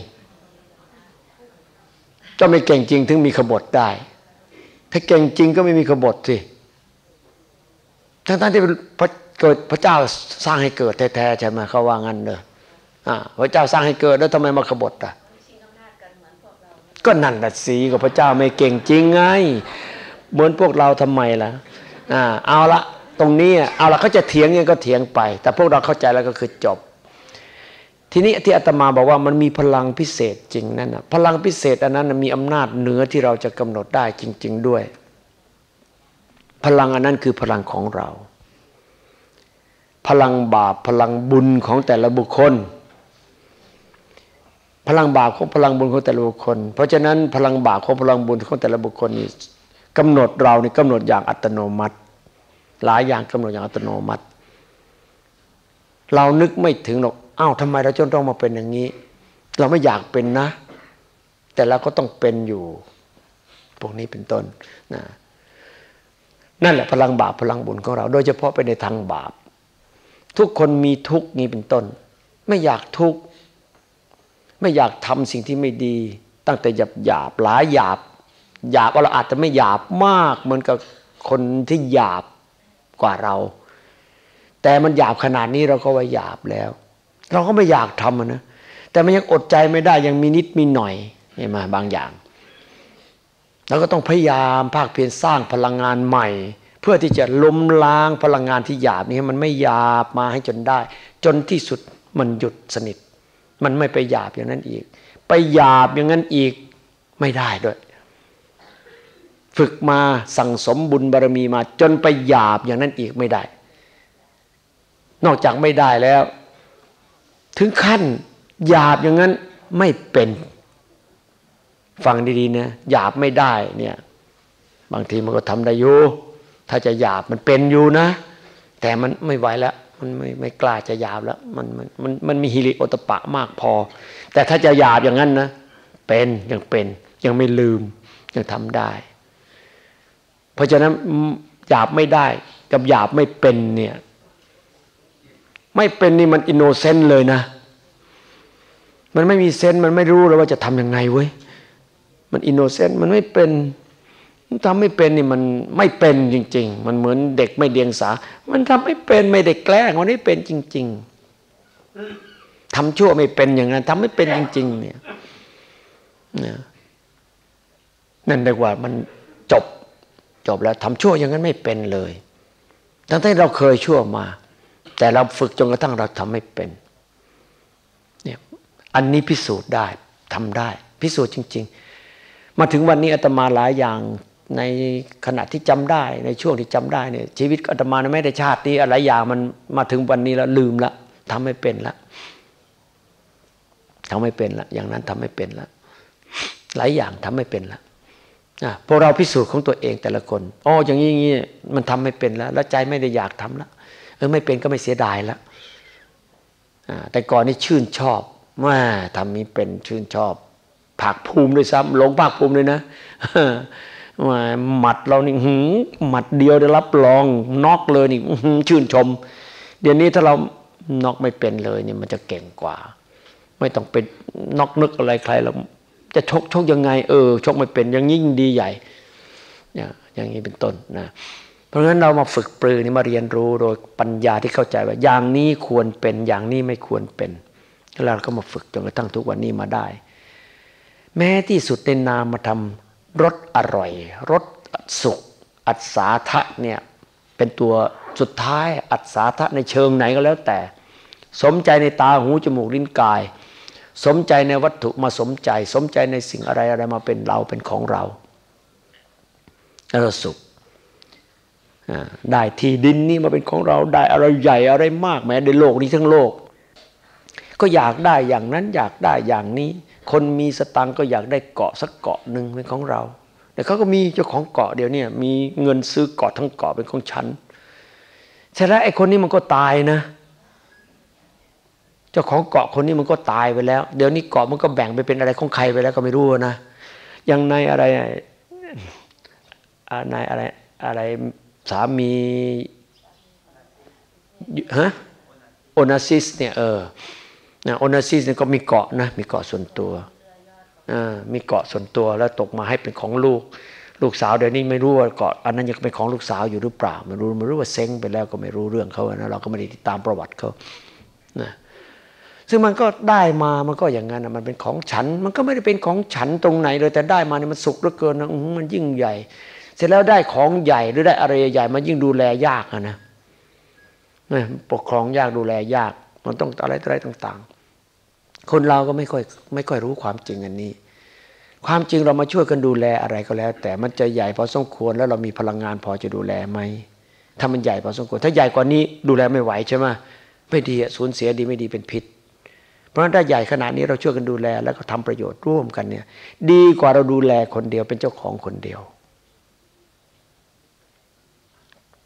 เจ้าไม่เก่งจริงถึงมีขบฏได้ถ้าเก่งจริงก็ไม่มีขบฏสิทั้งๆที่พระเกิดพระเจ้าสร้างให้เกิดแท้ๆใช่ไหมเขาว่างั้นเลยอ่าพระเจ้าสร้างให้เกิดแล้วทำไมมาขบฏอ่ะก็นั่นน่ะสิก็พระเจ้าไม่เก่งจริงไงเหมือนพวกเราทำไมล่ะอ่าเอาละตรงนี้เอาละเขาจะเถียงยังก็เถียงไปแต่พวกเราเข้าใจแล้วก็คือจบทีนี้ที่อาตมาบอกว่ามันมีพลังพิเศษจริงนั่นนะพลังพิเศษอันนั้นมีอำนาจเหนือที่เราจะกำหนดได้จริงๆด้วยพลังอันนั้นคือพลังของเราพลังบาปพลังบุญของแต่ละบุคคลพลังบาปของพลังบุญของแต่ละบุคคลเพราะฉะนั้นพลังบาปของพลังบุญของแต่ละบุคคลนี่กำหนดเรานี่กำหนดอย่างอัตโนมัติหลายอย่างกำหนดอย่างอัตโนมัติเรานึกไม่ถึงหรอกอ้าวทำไมเราจนต้องมาเป็นอย่างนี้เราไม่อยากเป็นนะแต่เราก็ต้องเป็นอยู่พวกนี้เป็นต้นนะนั่นแหละพลังบาปพลังบุญของเราโดยเฉพาะไปในทางบาปทุกคนมีทุกข์นี้เป็นต้นไม่อยากทุกข์ไม่อยากทำสิ่งที่ไม่ดีตั้งแต่หยาบหยาบหลายหยาบหยาบเราอาจจะไม่หยาบมากเหมือนกับคนที่หยาบกว่าเราแต่มันหยาบขนาดนี้เราก็ว่าหยาบแล้วเราก็ไม่อยากทำนะแต่มันยังอดใจไม่ได้ยังมีนิดมีหน่อยเห็นไหมบางอย่างเราก็ต้องพยายามภาคเพียรสร้างพลังงานใหม่เพื่อที่จะล้มล้างพลังงานที่หยาบนี้ให้มันไม่หยาบมาให้จนได้จนที่สุดมันหยุดสนิทมันไม่ไปหยาบอย่างนั้นอีกไปหยาบอย่างนั้นอีกไม่ได้ด้วยฝึกมาสั่งสมบุญบารมีมาจนไปหยาบอย่างนั้นอีกไม่ได้นอกจากไม่ได้แล้วถึงขั้นหยาบอย่างนั้นไม่เป็นฟังดีๆนะหยาบไม่ได้เนี่ยบางทีมันก็ทำได้อยู่ถ้าจะหยาบมันเป็นอยู่นะแต่มันไม่ไหวแล้วมันไม่ไม่กล้าจะหยาบแล้วมันมันมันมันมีฮิริโอตปะมากพอแต่ถ้าจะหยาบอย่างนั้นนะเป็นยังเป็นยังไม่ลืมยังทำได้เพราะฉะนั้นหยาบไม่ได้กับหยาบไม่เป็นเนี่ยไม่เป็นนี่มันอินโนเซนต์เลยนะมันไม่มีเซนส์มันไม่รู้เลยว่าจะทำยังไงเว้ยมันอินโนเซนต์มันไม่เป็นทำไม่เป็นนี่มันไม่เป็นจริงๆมันเหมือนเด็กไม่เดียงสามันทำไม่เป็นไม่ได้แกล้งมันไม่เป็นจริงๆทำชั่วไม่เป็นอย่างนั้นทำไม่เป็นจริงๆเนี่ยนั่นเรียกว่ามันจบจบแล้วทำชั่วอย่างนั้นไม่เป็นเลยทั้งที่เราเคยชั่วมาแต่เราฝึกจนกระทั่งเราทำไม่เป็นเนี่ยอันนี้พิสูจน์ได้ทำได้พิสูจน์จริงๆมาถึงวันนี้อาตมาหลายอย่างในขณะที่จำได้ในช่วงที่จำได้เนี่ยชีวิตอาตมาไม่ได้ชาตินี้อะไรอย่างมันมาถึงวันนี้แล้วลืมละทำไม่เป็นละทำไม่เป็นละอย่างนั้นทำไม่เป็นละหลายอย่างทำไม่เป็นละนะพวกเราพิสูจน์ของตัวเองแต่ละคนอ๋ออย่างนี้อย่างนี้มันทำไม่เป็นแล้วแล้วใจไม่ได้อยากทำละเออไม่เป็นก็ไม่เสียดายละแต่ก่อนนี่ชื่นชอบว่าทำนี้เป็นชื่นชอบภาคภูมิด้วยซ้ำหลงภาคภูมิเลยนะว่าหมัดเรานี่หืมหมัดเดียวได้รับรองน็อกเลยนี่ชื่นชมเดี๋ยวนี้ถ้าเราน็อกไม่เป็นเลยนี่มันจะเก่งกว่าไม่ต้องเป็นน็อกนึกอะไรใครเราจะชกชกยังไงเออชกไม่เป็นยังยิ่งดีใหญ่อย่างนี้เป็นต้นนะเพราะฉะนั้นเรามาฝึกปรือนี่มาเรียนรู้โดยปัญญาที่เข้าใจว่าอย่างนี้ควรเป็นอย่างนี้ไม่ควรเป็นแล้วเราก็มาฝึกจนกระทั่งทุกวันนี้มาได้แม้ที่สุดในนามธรรมรสอร่อยรสสุขอัศาทะเนี่ยเป็นตัวสุดท้ายอัศาทะในเชิงไหนก็แล้วแต่สมใจในตาหูจมูกลิ้นกายสมใจในวัตถุมาสมใจสมใจในสิ่งอะไรอะไรมาเป็นเราเป็นของเราแล้วเราสุขได้ที่ดินนี้มาเป็นของเราได้อะไรใหญ่อะไรมากแม้ในโลกนี้ทั้งโลกก็อยากได้อย่างนั้นอยากได้อย่างนี้คนมีสตังก็อยากได้เกาะสักเกาะหนึ่งเป็นของเราแต่เขาก็มีเจ้าของเกาะเดี๋ยวนี้มีเงินซื้อเกาะทั้งเกาะเป็นของฉันเสร็จแล้วไอ้คนนี้มันก็ตายนะเจ้าของเกาะคนนี้มันก็ตายไปแล้วเดี๋ยวนี้เกาะมันก็แบ่งไปเป็นอะไรของใครไปแล้วก็ไม่รู้นะอย่างในอะไรในอะไรอะไรสามีฮะโอนาซิสเนี่ยเออนะโอนาซิสเนี่ยก็มีเกาะนะมีเกาะส่วนตัวอ่ามีเกาะส่วนตัวแล้วตกมาให้เป็นของลูกลูกสาวเดี๋ยวนี้ไม่รู้ว่าเกาะอันนั้นยังเป็นของลูกสาวอยู่หรือเปล่าไม่รู้ไม่รู้ว่าเซ้งไปแล้วก็ไม่รู้เรื่องเขานะเราก็ไม่ได้ติดตามประวัติเขานะซึ่งมันก็ได้มามันก็อย่างนั้นนะมันเป็นของฉันมันก็ไม่ได้เป็นของฉันตรงไหนเลยแต่ได้มาเนี่ยมันสุขเหลือเกินนะมันยิ่งใหญ่เสร็จแล้วได้ของใหญ่หรือได้อะไรใหญ่มันยิ่งดูแลยากนะนะปกครองยากดูแลยากมันต้องอะไรอะไรต่างๆคนเราก็ไม่ค่อยไม่ค่อยรู้ความจริงอันนี้ความจริงเรามาช่วยกันดูแลอะไรก็แล้วแต่มันจะใหญ่พอสมควรแล้วเรามีพลังงานพอจะดูแลไหมถ้ามันใหญ่พอสมควรถ้าใหญ่กว่านี้ดูแลไม่ไหวใช่ไหมไม่ดีสูญเสียดีไม่ดีเป็นพิษเพราะฉะนั้นถ้าใหญ่ขนาดนี้เราช่วยกันดูแลแล้วก็ทำประโยชน์ร่วมกันเนี่ยดีกว่าเราดูแลคนเดียวเป็นเจ้าของคนเดียว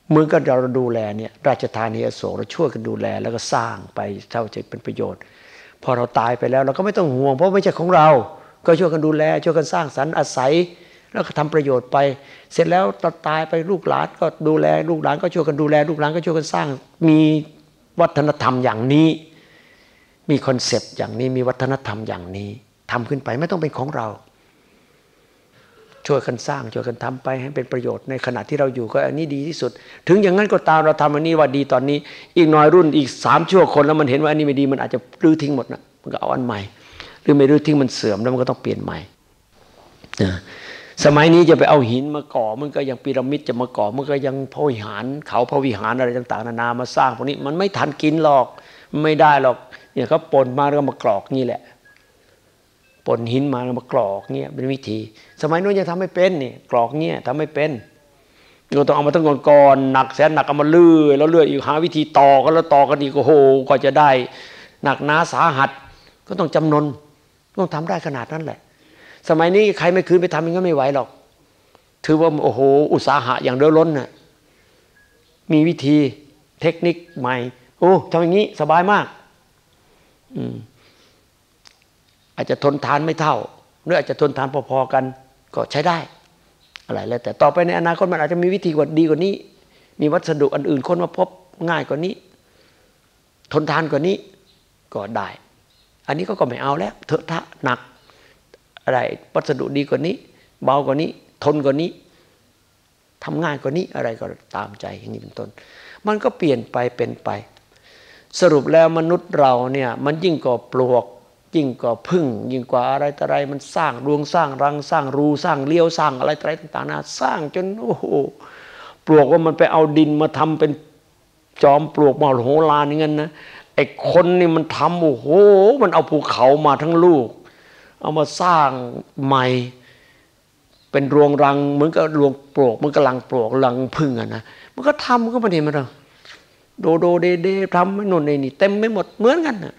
เหมือนกับเราดูแลเนี่ยราชธานีอโศกเราช่วยกันดูแลแล้วก็สร้างไปเท่าจะเป็นประโยชน์พอเราตายไปแล้วเราก็ไม่ต้องห่วงเพราะไม่ใช่ของเราก็ช่วยกันดูแลช่วยกันสร้างสรรค์อาศัยแล้วก็ทำประโยชน์ไปเสร็จแล้วตอนตายไปลูกหลานก็ดูแลลูกหลานก็ช่วยกันดูแลลูกหลานก็ช่วยกันสร้างมีวัฒนธรรมอย่างนี้มีคอนเซปต์อย่างนี้มีวัฒนธรรมอย่างนี้ทำขึ้นไปไม่ต้องเป็นของเราช่วยกันสร้างช่วยกันทำไปให้เป็นประโยชน์ในขณะที่เราอยู่ก็อันนี้ดีที่สุดถึงอย่างนั้นก็ตามเราทำอันนี้ว่าดีตอนนี้อีกหน่อยรุ่นอีกสามชั่วคนแล้วมันเห็นว่าอันนี้ไม่ดีมันอาจจะรื้อทิ้งหมดนะมันก็เอาอันใหม่หรือไม่รื้อทิ้งมันเสื่อมแล้วมันก็ต้องเปลี่ยนใหม่สมัยนี้จะไปเอาหินมาก่อมันก็ยังพีระมิดจะมาก่อมันก็ยังพระวิหารเขาพระวิหารอะไรต่างๆนานามาสร้างพวกนี้มันไม่ทันกินหรอกไม่ได้หรอกเนี่ยเขาปนมาแล้วก็มากรอกนี่แหละปนหินมาแล้วมากรอกเนี่ยเป็นวิธีสมัยนู้นยังทำไม่เป็นนี่กรอกเนี่ยทำไม่เป็นเราต้องเอามาตั้งก่อนหนักแสนหนักเอามาเลื่อยแล้วเลื่อยอีกหาวิธีต่อกันแล้วต่อกันอีกโอ้โหกว่าจะได้หนักหนาสาหัสก็ต้องจำนนต้องทำได้ขนาดนั้นแหละสมัยนี้ใครไม่คืนไปทำมันก็ไม่ไหวหรอกถือว่าโอ้โหอุตสาหะอย่างเดือดร้อนน่ะมีวิธีเทคนิคใหม่โอ้ทำอย่างนี้สบายมากอืมอาจจะทนทานไม่เท่าหรืออาจจะทนทานพอๆกันก็ใช้ได้อะไรแล้วแต่ต่อไปในอนาคตมันอาจจะมีวิธีกว่าดีกว่านี้มีวัสดุอันอื่นค้นมาพบง่ายกว่านี้ทนทานกว่านี้ก็ได้อันนี้ก็ก็ไม่เอาแล้วเถอะทะหนักอะไรวัสดุดีกว่านี้เบากว่านี้ทนกว่านี้ทำง่ายกว่านี้อะไรก็ตามใจอย่างนี้เป็นต้นมันก็เปลี่ยนไปเป็นไปสรุปแล้วมนุษย์เราเนี่ยมันยิ่งกว่าปลวกยิ่งกว่าพึ่งยิ่งกว่าอะไรต่ออะไรมันสร้างรวงสร้างรังสร้างรูสร้างเลี้ยวสร้างอะไรต่ออะไรต่างๆนะสร้างจนโอ้โหปลวกว่ามันไปเอาดินมาทำเป็นจอมปลวกมโหฬารอย่างนั้นนะไอ้คนนี่มันทำโอ้โหมันเอาภูเขามาทั้งลูกเอามาสร้างใหม่เป็นรวงรังเหมือนกับรวงปลวกมันกำลังปลวกรังพึ่งอะนะมันก็ทำมันก็ไม่เห็นมันหรอกโดโดเดเดทำไม่นนนี่เต็มไม่หมดเหมือนกันนะ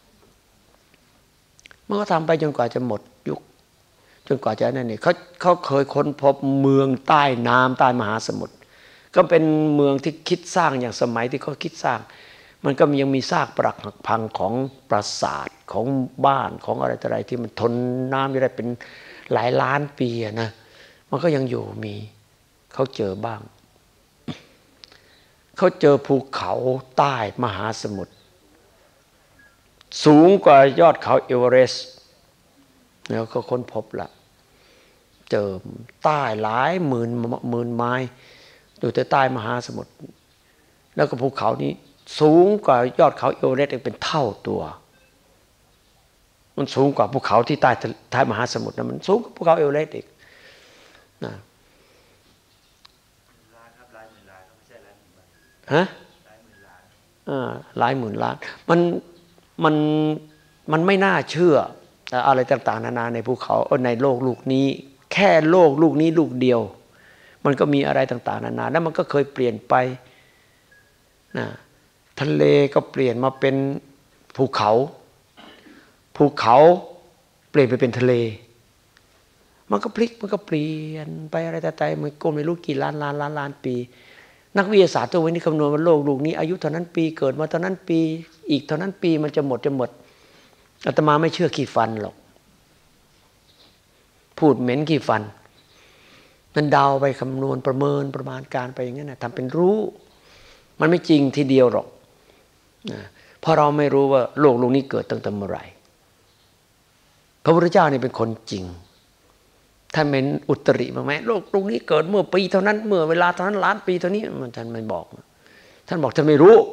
มันก็ทำไปจนกว่าจะหมดยุคจนกว่าจะนั่นนี่เขาเขาเคยค้นพบเมืองใต้น้ำใต้มหาสมุทรก็เป็นเมืองที่คิดสร้างอย่างสมัยที่เขาคิดสร้างมันก็ยังมีซากปรักหักพังของปราสาทของบ้านของอะไรต่ออะไรที่มันทนน้ำได้เป็นหลายล้านปีนะมันก็ยังอยู่มีเขาเจอบ้างเขาเจอภูเขาใต้มหาสมุทรสูงกว่ายอดเขาเอเวอเรสต์แล้วก็ค้นพบละเจอใต้หลายหมื่นหมื่นไมล์อยู่ใต้ใต้มหาสมุทรแล้วก็ภูเขานี้สูงกว่ายอดเขาเอเวอเรสต์เป็นเท่าตัวมันสูงกว่าภูเขาที่ใต้ใต้มหาสมุทรนะมันสูงกว่าภูเขาเอเวอเรสต์อีกนะฮะอ่าหลายหมื่นล้านมันมันมันไม่น่าเชื่ออะไรต่างๆนานาในภูเขาในโลกลูกนี้แค่โลกลูกนี้ลูกเดียวมันก็มีอะไรต่างๆนานาแล้วมันก็เคยเปลี่ยนไปนะทะเลก็เปลี่ยนมาเป็นภูเขาภูเขาเปลี่ยนไปเป็นทะเลมันก็พลิกมันก็เปลี่ยนไปอะไรแต่ๆมันก็ไม่รู้กี่ล้านล้านล้านล้านปีนักวิทยาศาสตร์ตัวนี้คำนวณว่าโลกลูกนี้อายุเท่านั้นปีเกิดมาเท่านั้นปีอีกเท่านั้นปีมันจะหมดจะหมดอาตมาไม่เชื่อขี้ฟันหรอกพูดเหม็นขี้ฟันมันเดาไปคำนวณประเมินประมาณการไปอย่างนั้นนะทำเป็นรู้มันไม่จริงทีเดียวหรอกนะเพราะเราไม่รู้ว่าโลกลูกนี้เกิดตั้งแต่เมื่อไหร่พระพุทธเจ้านี่เป็นคนจริงท่านเป็นอุตริบ้างไหมโลกตรงนี้เกิดเมื่อปีเท่านั้นเมื่อเวลาเท่านั้นล้านปีเท่านี้มันท่านไม่บอกท่านบอกท่านไม่รู้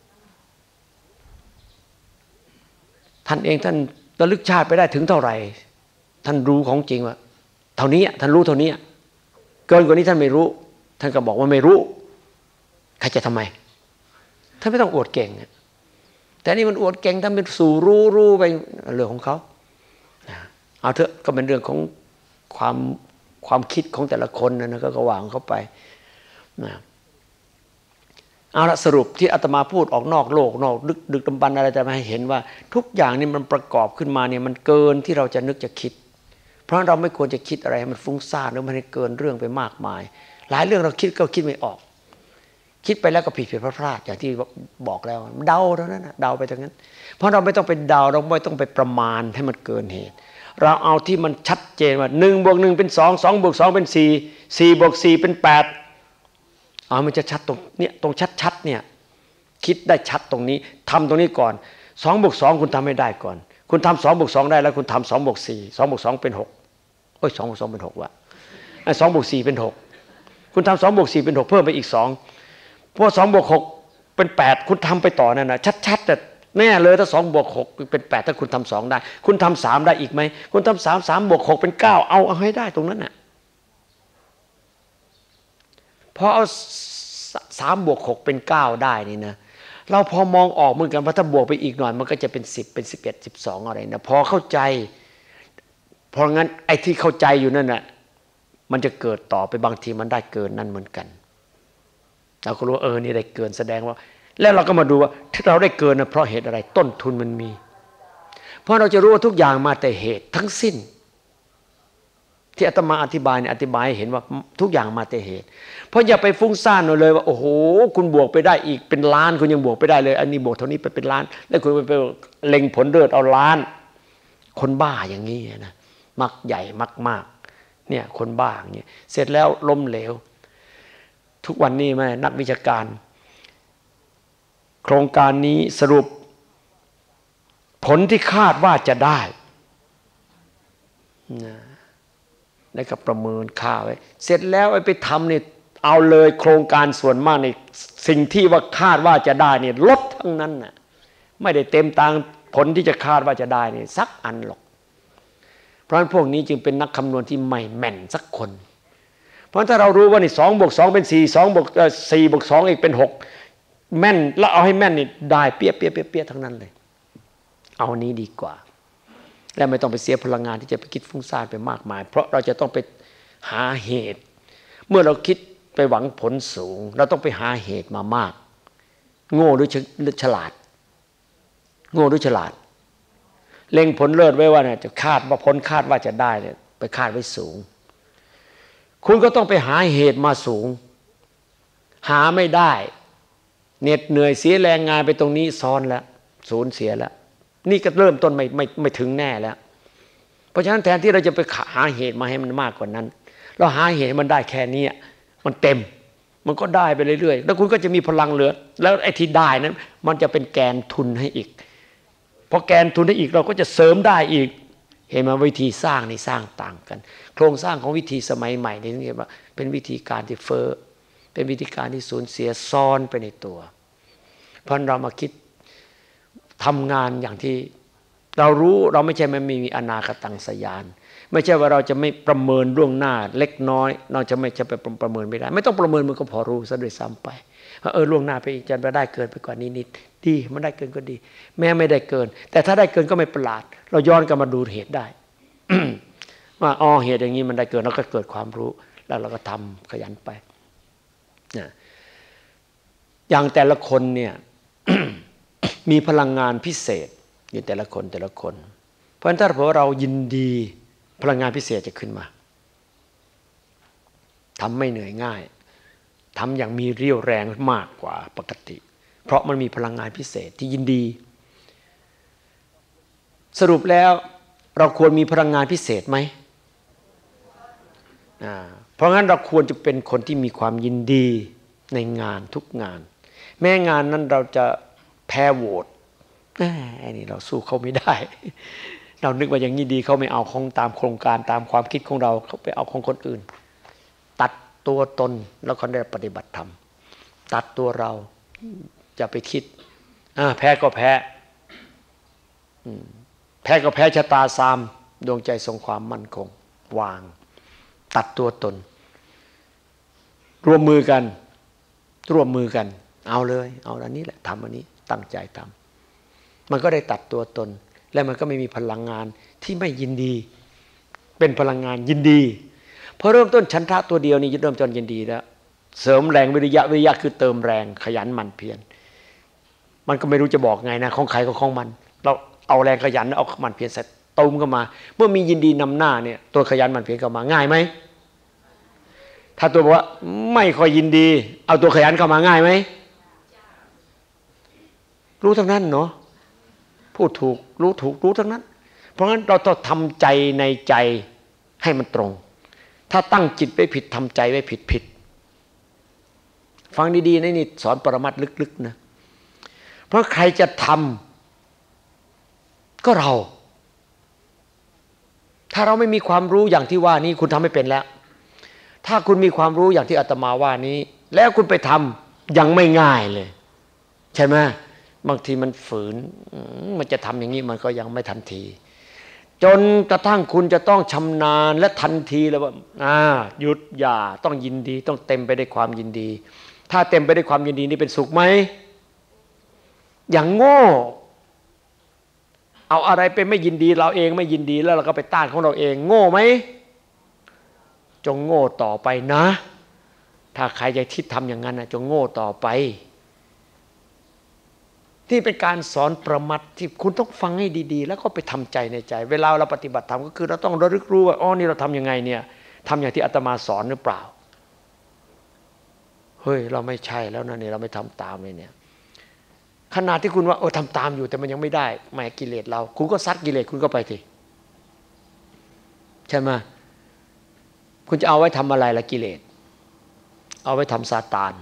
ท่านเองท่านระลึกชาติไปได้ถึงเท่าไหร่ท่านรู้ของจริงว่าเท่านี้ท่านรู้เท่านี้เกินกว่านี้ท่านไม่รู้ท่านก็บอกว่าไม่รู้ใครจะทำไมท่านไม่ต้องอวดเก่งแต่นี่มันอวดเก่งท่านเป็นสู่รู้รู้ไปเรื่องของเขาเอาเถอะก็เป็นเรื่องของความความคิดของแต่ละคนนะนะก็วางเข้าไปนะเอาละสรุปที่อาตมาพูดออกนอกโลกนอกดึกดึกดำบรรพ์อะไรจะมาให้เห็นว่าทุกอย่างนี่มันประกอบขึ้นมาเนี่ยมันเกินที่เราจะนึกจะคิดเพราะเราไม่ควรจะคิดอะไรให้มันฟุ้งซ่านหรือมันให้เกินเรื่องไปมากมายหลายเรื่องเราคิดก็คิดไม่ออกคิดไปแล้วก็ผิดผิดพลาดๆอย่างที่บอกแล้วเดาเท่านั้นนะเดาไปทั้งนั้นเพราะเราไม่ต้องไปเดาเราไม่ต้องไปประมาณให้มันเกินเหตุเราเอาที่มันชัดเจนว่าหนึ่งบวกหนึ่งเป็นสองสองบวกสองเป็นสี่สี่บวกสี่เป็นแปดเอามันจะชัดตรงเนี้ยตรงชัดๆเนี่ยคิดได้ชัดตรงนี้ทำตรงนี้ก่อนสองบวกสองคุณทำให้ได้ก่อนคุณทำสองบวกสองได้แล้วคุณทำสองบวกสี่สองบวกสองเป็นหกโอ้ยสองบวกสองเป็นหกวะสองบวกสี่เป็นหกคุณทำสองบวกสี่เป็นหกเพิ่มไปอีกสองเพราะสองบวกหกเป็นแปดคุณทำไปต่อนั่นนะชัดๆแต่แน่เลยถ้าสองบวกหกเป็นแปดถ้าคุณทำสองได้คุณทำสามได้อีกไหมคุณทำสามสามบวกหกเป็นเก้าเอาเอาให้ได้ตรงนั้นน่ะพอเอาสามบวกหกเป็นเก้าได้นี่นะเราพอมองออกเหมือนกันว่าถ้าบวกไปอีกหน่อยมันก็จะเป็นสิบเป็นสิบเอ็ดสิบสองอะไรนะพอเข้าใจเพราะงั้นไอ้ที่เข้าใจอยู่นั่นน่ะมันจะเกิดต่อไปบางทีมันได้เกินนั่นเหมือนกันเราก็รู้ว่าเออนี่ได้เกินแสดงว่าแล้วเราก็มาดูว่าที่เราได้เกินนะเพราะเหตุอะไรต้นทุนมันมีเพราะเราจะรู้ว่าทุกอย่างมาแต่เหตุทั้งสิ้นที่อาตมาอธิบายเนี่ยอธิบายให้เห็นว่าทุกอย่างมาแต่เหตุเพราะอย่าไปฟุ้งซ่านเลยว่าโอ้โหคุณบวกไปได้อีกเป็นล้านคุณยังบวกไปได้เลยอันนี้บวกเท่านี้ไปเป็นล้านแล้วคุณไปเล็งผลเลิศเอาล้านคนบ้าอย่างนี้นะมักใหญ่มักมากเนี่ยคนบ้าอย่างนี้เสร็จแล้วล้มเหลวทุกวันนี้แม่นักวิชาการโครงการนี้สรุปผลที่คาดว่าจะได้นะแล้วก็ประเมินค่าไว้เสร็จแล้วไอ้ไปทำเนี่ยเอาเลยโครงการส่วนมากในสิ่งที่ว่าคาดว่าจะได้เนี่ยลดทั้งนั้นน่ะไม่ได้เต็มตามผลที่จะคาดว่าจะได้นี่สักอันหรอกเพราะฉะนั้นพวกนี้จึงเป็นนักคำนวณที่ไม่แม่นสักคนเพราะถ้าเรารู้ว่านี่สองบวกสองเป็นสี่สองบวกสี่บวกสองอีกเป็นหกแม่นแล้วเอาให้แม่นนี่ได้เปี้ยเปี้ยเปี้ยเปี้ยทั้งนั้นเลยเอานี้ดีกว่าและไม่ต้องไปเสียพลังงานที่จะไปคิดฟุ้งซ่านไปมากมายเพราะเราจะต้องไปหาเหตุเมื่อเราคิดไปหวังผลสูงเราต้องไปหาเหตุมามากโง่หรือฉลาดโง่หรือฉลาดเล็งผลเลิศไว้ว่าเนี่ยจะคาดว่าผลคาดว่าจะได้เนี่ยไปคาดไว้สูงคุณก็ต้องไปหาเหตุมาสูงหาไม่ได้เหน็ดเหนื่อยเสียแรงงานไปตรงนี้ซ้อนแล้วสูญเสียแล้วนี่ก็เริ่มต้นไม่ไม่ไม่ถึงแน่แล้วเพราะฉะนั้นแทนที่เราจะไปหาเหตุมาให้มันมากกว่านั้นเราหาเหตุมันได้แค่นี้มันเต็มมันก็ได้ไปเรื่อยๆแล้วคุณก็จะมีพลังเหลือแล้วไอ้ที่ได้นั้นมันจะเป็นแกนทุนให้อีกพอแกนทุนให้อีกเราก็จะเสริมได้อีกเห็นไหมวิธีสร้างนี่สร้างต่างกันโครงสร้างของวิธีสมัยใหม่นี่เรียกว่าเป็นวิธีการที่เฟ้อเป็นวิธีการที่สูญเสียซ้อนไปในตัวเพราะเรามาคิดทำงานอย่างที่เรารู้เราไม่ใช่ไม่มีอนาคตังสยานไม่ใช่ว่าเราจะไม่ประเมินล่วงหน้าเล็กน้อยเราจะไม่จะไปประเมินไม่ได้ไม่ต้องประเมินมันก็พอรู้ซะด้วยซ้ำไปว่าเออล่วงหน้าไปจะไปได้เกินไปกว่านี้นิดดีมันได้เกินก็ดีแม้ไม่ได้เกินแต่ถ้าได้เกินก็ไม่ประหลาดเราย้อนกลับมาดูเหตุได้ ว่าอ๋อเหตุอย่างนี้มันได้เกินแล้วก็เกิดความรู้แล้วเราก็ทำขยันไปนะอย่างแต่ละคนเนี่ย มีพลังงานพิเศษอยู่แต่ละคนแต่ละคนเพราะฉะนั้นถ้าเรายินดีพลังงานพิเศษจะขึ้นมาทำไม่เหนื่อยง่ายทำอย่างมีเรี่ยวแรงมากกว่าปกติเพราะมันมีพลังงานพิเศษที่ยินดีสรุปแล้วเราควรมีพลังงานพิเศษไหมเพราะงั้นเราควรจะเป็นคนที่มีความยินดีในงานทุกงานแม้งานนั้นเราจะแพ้โหวตไอ้นี่เราสู้เขาไม่ได้เรานึกว่าอย่างนี้ดีเขาไม่เอาของตามโครงการตามความคิดของเราเขาไปเอาของคนอื่นตัดตัวตนแล้วก็ได้ปฏิบัติธรรมตัดตัวเราจะไปคิดแพ้ก็แพ้แพ้ก็แพ้ชะตาซามดวงใจทรงความมั่นคงวางตัดตัวตนร่วมมือกันร่วมมือกันเอาเลยเอาอันนี้แหละทำอันนี้ตั้งใจทำมันก็ได้ตัดตัวตนและมันก็ไม่มีพลังงานที่ไม่ยินดีเป็นพลังงานยินดีพอเริ่มต้นฉันทะตัวเดียวนี่เริ่มต้นยินดีแล้วเสริมแรงวิริยะวิริยะคือเติมแรงขยันหมั่นเพียรมันก็ไม่รู้จะบอกไงนะของใครก็ของมันเราเอาแรงขยันเอาหมั่นเพียรใส่ตูมเข้ามาเมื่อมียินดีนำหน้าเนี่ยตัวขยันหมั่นเพียรเข้ามาง่ายไหมถ้าตัวบอกว่าไม่ค่อยยินดีเอาตัวขยันเข้ามาง่ายไหมรู้ทั้งนั้นเนาะพูดถูกรู้ถูกรู้ทั้งนั้นเพราะงั้นเราต้องทำใจในใจให้มันตรงถ้าตั้งจิตไว้ผิดทำใจไว้ผิดผิดฟังดีๆนะนี่สอนปรมัตถ์ลึกๆนะเพราะใครจะทำก็เราถ้าเราไม่มีความรู้อย่างที่ว่านี้คุณทำไม่เป็นแล้วถ้าคุณมีความรู้อย่างที่อาตมาว่านี้แล้วคุณไปทำยังไม่ง่ายเลยใช่ไหมบางทีมันฝืนมันจะทำอย่างนี้มันก็ยังไม่ทันทีจนกระทั่งคุณจะต้องชำนาญและทันทีเลยว่าอ่าหยุดอย่าต้องยินดีต้องเต็มไปด้วยความยินดีถ้าเต็มไปด้วยความยินดีนี่เป็นสุขไหมอย่างโง่เอาอะไรไปไม่ยินดีเราเองไม่ยินดีแล้วเราก็ไปต้านของเราเองโง่ไหมจงโง่ต่อไปนะถ้าใครจะคิดทำอย่างนั้นนะจงโง่ต่อไปที่เป็นการสอนประมัติที่คุณต้องฟังให้ดีๆแล้วก็ไปทำใจในใจเวลาเราปฏิบัติธรรมก็คือเราต้องระลึกรู้ว่าอ๋อนี่เราทำยังไงเนี่ยทำอย่างที่อาตมาสอนหรือเปล่าเฮ้ยเราไม่ใช่แล้วนะเนี่ยเราไม่ทำตามเลยเนี่ยขนาดที่คุณว่าโอ้ทำตามอยู่แต่มันยังไม่ได้แหมกิเลสเราคุณก็ซัดกิเลสคุณก็ไปสิใช่ไหมคุณจะเอาไว้ทำอะไรละกิเลสเอาไว้ทำซาตาน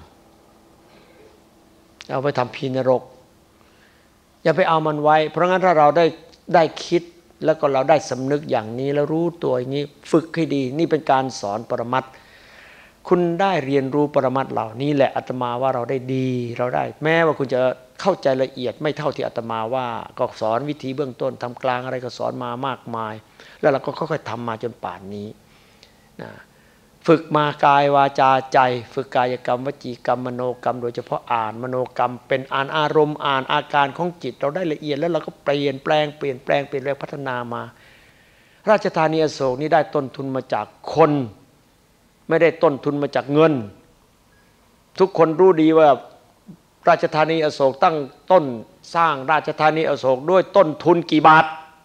เอาไว้ทำพีนรกอย่าไปเอามันไว้เพราะงั้นถ้าเราได้ได้คิดแล้วก็เราได้สำนึกอย่างนี้แล้วรู้ตัวอย่างนี้ฝึกให้ดีนี่เป็นการสอนปรมัตถ์คุณได้เรียนรู้ปรมัตถ์เหล่านี้แหละอาตมาว่าเราได้ดีเราได้แม้ว่าคุณจะเข้าใจละเอียดไม่เท่าที่อาตมาว่าก็สอนวิธีเบื้องต้นทำกลางอะไรก็สอนมามากมายแล้วเราก็ค่อยๆทำมาจนป่านนี้นะฝึกมากายวาจาใจฝึกกายกรรมวจีกรรมมโนกรรมโดยเฉพาะอ่านมโนกรรมเป็นอ่านอารมณ์อ่านอาการของจิตเราได้ละเอียดแล้วเราก็เปลี่ยนแปลงเปลี่ยนแปลงเปลี่ยนแปลงพัฒนามาราชธานีอโศกนี้ได้ต้นทุนมาจากคนไม่ได้ต้นทุนมาจากเงินทุกคนรู้ดีว่าราชธานีอโศกตั้งต้นสร้างราชธานีอโศกด้วยต้นทุนกี่บาท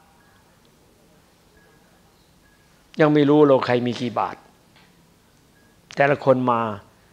ยังไม่รู้เราใครมีกี่บาทแต่ละคนมา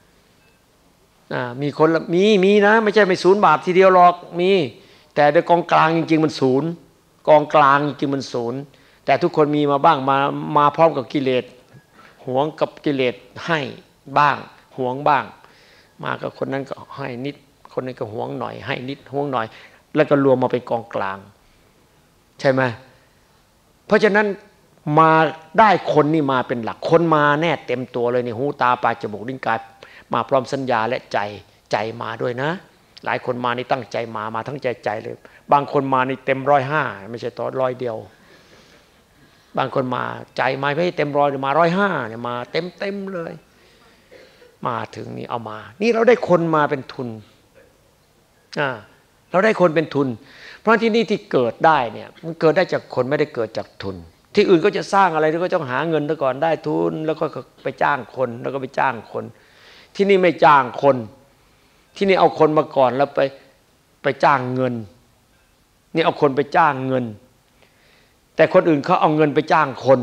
มีคนมีมีนะไม่ใช่ไม่ศูนย์บาททีเดียวหรอกมีแต่โดยกองกลางจริงๆมันศูนย์กองกลางจริงๆมันศูนย์แต่ทุกคนมีมาบ้างมามาพร้อมกับกิเลสหวงกับกิเลสให้บ้างหวงบ้างมากับคนนั้นก็ให้นิดคนนี้ก็หวงหน่อยให้นิดหวงหน่อยแล้วก็รวมมาเป็นกองกลางใช่ไหมเพราะฉะนั้นมาได้คนนี่มาเป็นหลักคนมาแน่เต็มตัวเลยนี่หูตาปากจมูกลิ้นกายมาพร้อมสัญญาและใจใจมาด้วยนะหลายคนมานี่ตั้งใจมามาทั้งใจใจเลยบางคนมานี่เต็มร้อยห้าไม่ใช่ต่อร้อยเดียวบางคนมาใจมาไม่เต็มร้อยมาร้อยห้าเนี่ยมาเต็มเต็มเลยมาถึงนี่เอามานี่เราได้คนมาเป็นทุนอ่าเราได้คนเป็นทุนเพราะที่นี่ที่เกิดได้เนี่ยมันเกิดได้จากคนไม่ได้เกิดจากทุนที่อื่นก็จะสร้างอะไรก็ต้องหาเงินก่อนได้ทุนแล้วก็ไปจ้างคนแล้วก็ไปจ้างคนที่นี่ไม่จ้างคนที่นี่เอาคนมาก่อนแล้วไปไปจ้างเงินนี่เอาคนไปจ้างเงินแต่คนอื่นเขาเอาเงินไปจ้างคน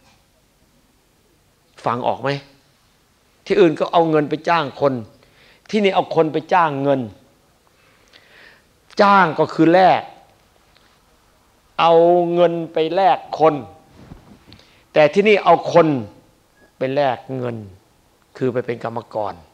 ฟังออกไหมที่อื่นก็เอาเงินไปจ้างคนที่นี่เอาคนไปจ้างเงินจ้างก็คือแลกเอาเงินไปแลกคนแต่ที่นี่เอาคนไปแลกเงินคือไปเป็นกรรมกร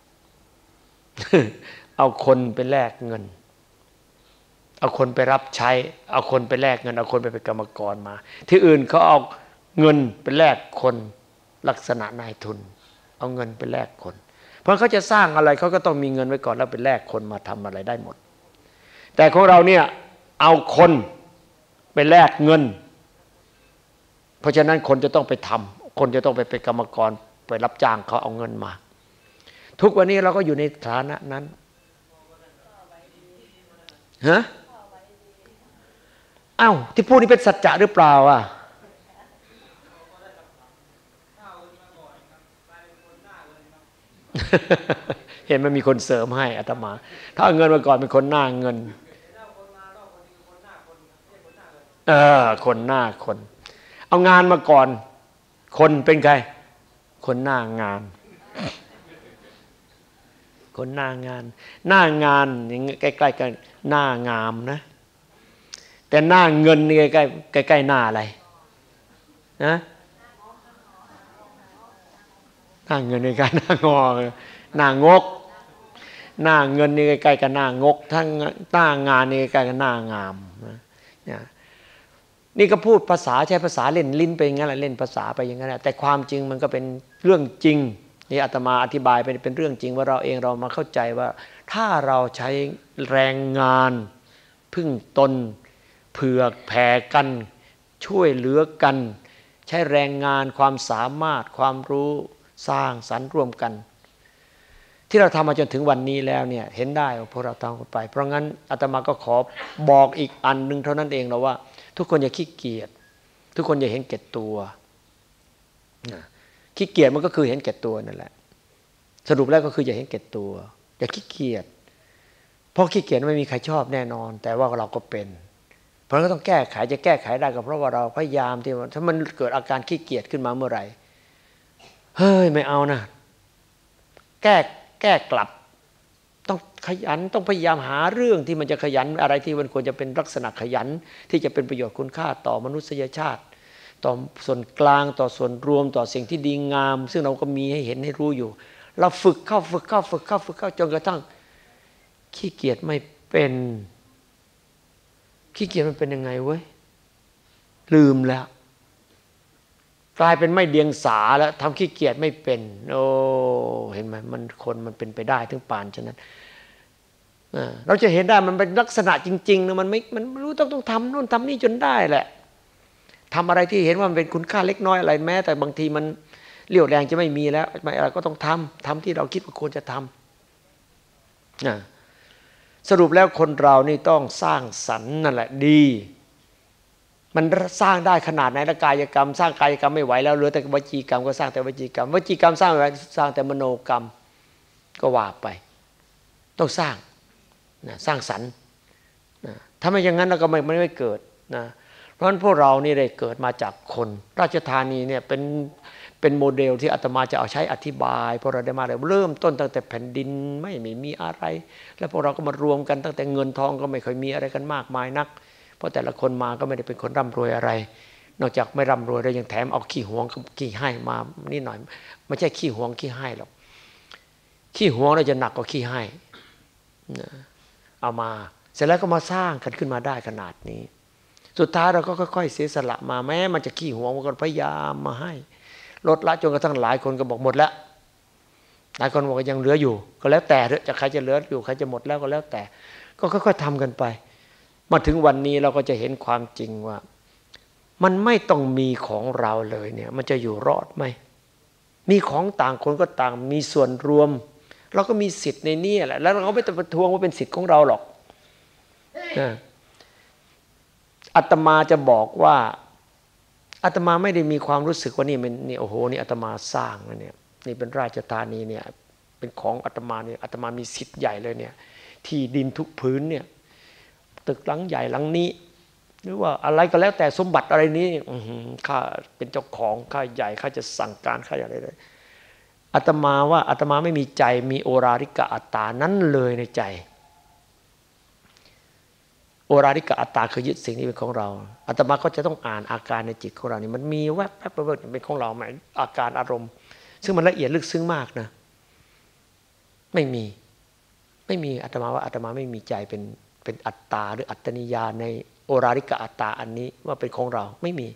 เอาคนไปแลกเงินเอาคนไปรับใช้เอาคนไปแลกเงินเอาคนไปเป็นกรรมกรมาที่อื่นเขาเอาเงินไปแลกคนลักษณะนายทุนเอาเงินไปแลกคนเพราะเขาจะสร้างอะไรเขาก็ต้องมีเงินไว้ก่อนแล้วไปแลกคนมาทำอะไรได้หมดแต่ของเราเนี่ยเอาคนไปแลกเงินเพราะฉะนั้นคนจะต้องไปทำคนจะต้องไปเป็นกรรมกรไปรับจ้างเขาเอาเงินมาทุกวันนี้เราก็อยู่ในฐานะนั้นฮะอ้าวที่พูดนี่เป็นสัจจะหรือเปล่าอ่ะเห็นมันมีคนเสริมให้อาตมาถ้าเอาเงินมาก่อนเป็นคนหน้าเงินเออคนหน้าคนเอางานมาก่อนคนเป็นใครคนหน้างานคนหน้างานหน้างานอย่างใกล้ๆกันหน้างามนะแต่หน้าเงินนี่ใกล้ๆใกล้ๆหน้าอะไรนะหน้าเงินในการหน้างอหน้างกหน้าเงินนี่ใกล้ๆกับหน้างกทั้งหน้างานนี่ใกล้ๆกับหน้างามนะนี่ก็พูดภาษาใช้ภาษาเล่นลิ้นไปอย่างนั้นแหละเล่นภาษาไปอย่างนั้นแหละแต่ความจริงมันก็เป็นเรื่องจริงนี่อาตมาอธิบายเป็นเป็นเรื่องจริงว่าเราเองเรามาเข้าใจว่าถ้าเราใช้แรงงานพึ่งตนเผื่อแผ่กันช่วยเหลือกันใช้แรงงานความสามารถความรู้สร้างสรรค์ร่วมกันที่เราทำมาจนถึงวันนี้แล้วเนี่ยเห็นได้ว่าพวกเราทำกันไปเพราะงั้นอาตมาก็ขอบอกอีกอันนึงเท่านั้นเองนะว่าทุกคนอย่าขี้เกียจทุกคนอย่าเห็นแก่ตัวขี้เกียจมันก็คือเห็นแก่ตัวนั่นแหละสรุปแล้วก็คืออย่าเห็นแก่ตัวอย่าขี้เกียจเพราะขี้เกียจไม่มีใครชอบแน่นอนแต่ว่าเราก็เป็นเพราะงั้นก็ต้องแก้ไขจะแก้ไขได้ก็เพราะว่าเราพยายามที่ถ้ามันเกิดอาการขี้เกียจขึ้นมาเมื่อไหร่เฮ้ยไม่เอานะแก้แก้กลับต้องขยันต้องพยายามหาเรื่องที่มันจะขยันอะไรที่มันควรจะเป็นลักษณะขยันที่จะเป็นประโยชน์คุณค่าต่อมนุษยชาติต่อส่วนกลางต่อส่วนรวมต่อสิ่งที่ดีงามซึ่งเราก็มีให้เห็นให้รู้อยู่เราฝึกเข้าฝึกเข้าฝึกเข้าฝึกเข้าจนกระทั่งขี้เกียจไม่เป็นขี้เกียจมันเป็นยังไงเว้ยลืมแล้วกลายเป็นไม่เดียงสาแล้วทำขี้เกียจไม่เป็นโอ้เห็นไหมมันคนมันเป็นไปได้ถึงป่านฉะนั้นเราจะเห็นได้มันเป็นลักษณะจริงๆนะมันไม่มันรู้ต้องต้องทำโน่นทำนี่จนได้แหละทำอะไรที่เห็นว่ามันเป็นคุณค่าเล็กน้อยอะไรแม้แต่บางทีมันเรี่ยวแรงจะไม่มีแล้วไม่อะไรก็ต้องทำทำที่เราคิดว่าควรจะทำสรุปแล้วคนเรานี่ต้องสร้างสรรค์นั่นแหละดีมันสร้างได้ขนาดไหนละกายกรรมสร้างกายกรรมไม่ไหวแล้วเหลือแต่วจีกรรมก็สร้างแต่วจีกรรมวจีกรรมสร้างไม่ไหวสร้างแต่มโนกรรมก็ว่าไปต้องสร้างนะสร้างสรรค์นะถ้าไม่อย่างนั้นเราก็ไม่ไม่เกิดนะเพราะฉะนั้นพวกเรานี่ได้เกิดมาจากคนราชธานีเนี่ยเป็นเป็นโมเดลที่อาตมาจะเอาใช้อธิบายเพราะเราได้มาเริ่มต้นตั้งแต่แผ่นดินไม่ไม่มีอะไรแล้วพวกเราก็มารวมกันตั้งแต่เงินทองก็ไม่ค่อยมีอะไรกันมากมายนักเพราะแต่ละคนมาก็ไม่ได้เป็นคนร่ำรวยอะไรนอกจากไม่ร่ำรวยแล้วยังแถมเอาขี้หวงขี้ให้มานิดหน่อยไม่ใช่ขี้หวงขี้ให้หรอกขี้หวงเราจะหนักกว่าขี้ให้เอามาเสร็จแล้วก็มาสร้างกันขึ้นมาได้ขนาดนี้สุดท้ายเราก็ค่อยๆเสียสละมาแม้มันจะขี้หวงมันก็พยายามมาให้ลดละจนกระทั่งหลายคนก็บอกหมดแล้วหลายคนบอกยังเหลืออยู่ก็แล้วแต่เถอะจะใครจะเหลืออยู่ใครจะหมดแล้วก็แล้วแต่ก็ค่อยๆทำกันไปมาถึงวันนี้เราก็จะเห็นความจริงว่ามันไม่ต้องมีของเราเลยเนี่ยมันจะอยู่รอดไหมมีของต่างคนก็ต่างมีส่วนรวมเราก็มีสิทธิ์ในนี้แหละแล้วเราก็ไม่ต้องประท้วงว่าเป็นสิทธิ์ของเราหรอกอาตมาจะบอกว่าอาตมาไม่ได้มีความรู้สึกว่านี่มันนี่โอ้โหนี่อาตมาสร้างนะเนี่ยนี่เป็นราชธานีเนี่ยเป็นของอาตมาเนี่ยอาตมามีสิทธิ์ใหญ่เลยเนี่ยที่ดินทุกพื้นเนี่ยตึกหลังใหญ่หลังนี้หรือว่าอะไรก็แล้วแต่สมบัติอะไรนี้ข้าเป็นเจ้าของข้าใหญ่ข้าจะสั่งการข้าอะไรเลยอาตมาว่าอาตมาไม่มีใจมีโอราริกะอัตตานั้นเลยในใจโอราริกะอัตตาคือยึดสิ่งนี้เป็นของเราอาตมาก็จะต้องอ่านอาการในจิตของเรานี่มันมีแวบแวบแวบเป็นของเราไหมอาการอารมณ์ซึ่งมันละเอียดลึกซึ้งมากนะไม่มีไม่มีอาตมาว่าอาตมาไม่มีใจเป็นเป็นอัตตาหรืออัตตนิยาในโอราริกะอัตตาอันนี้ว่าเป็นของเราไม่มี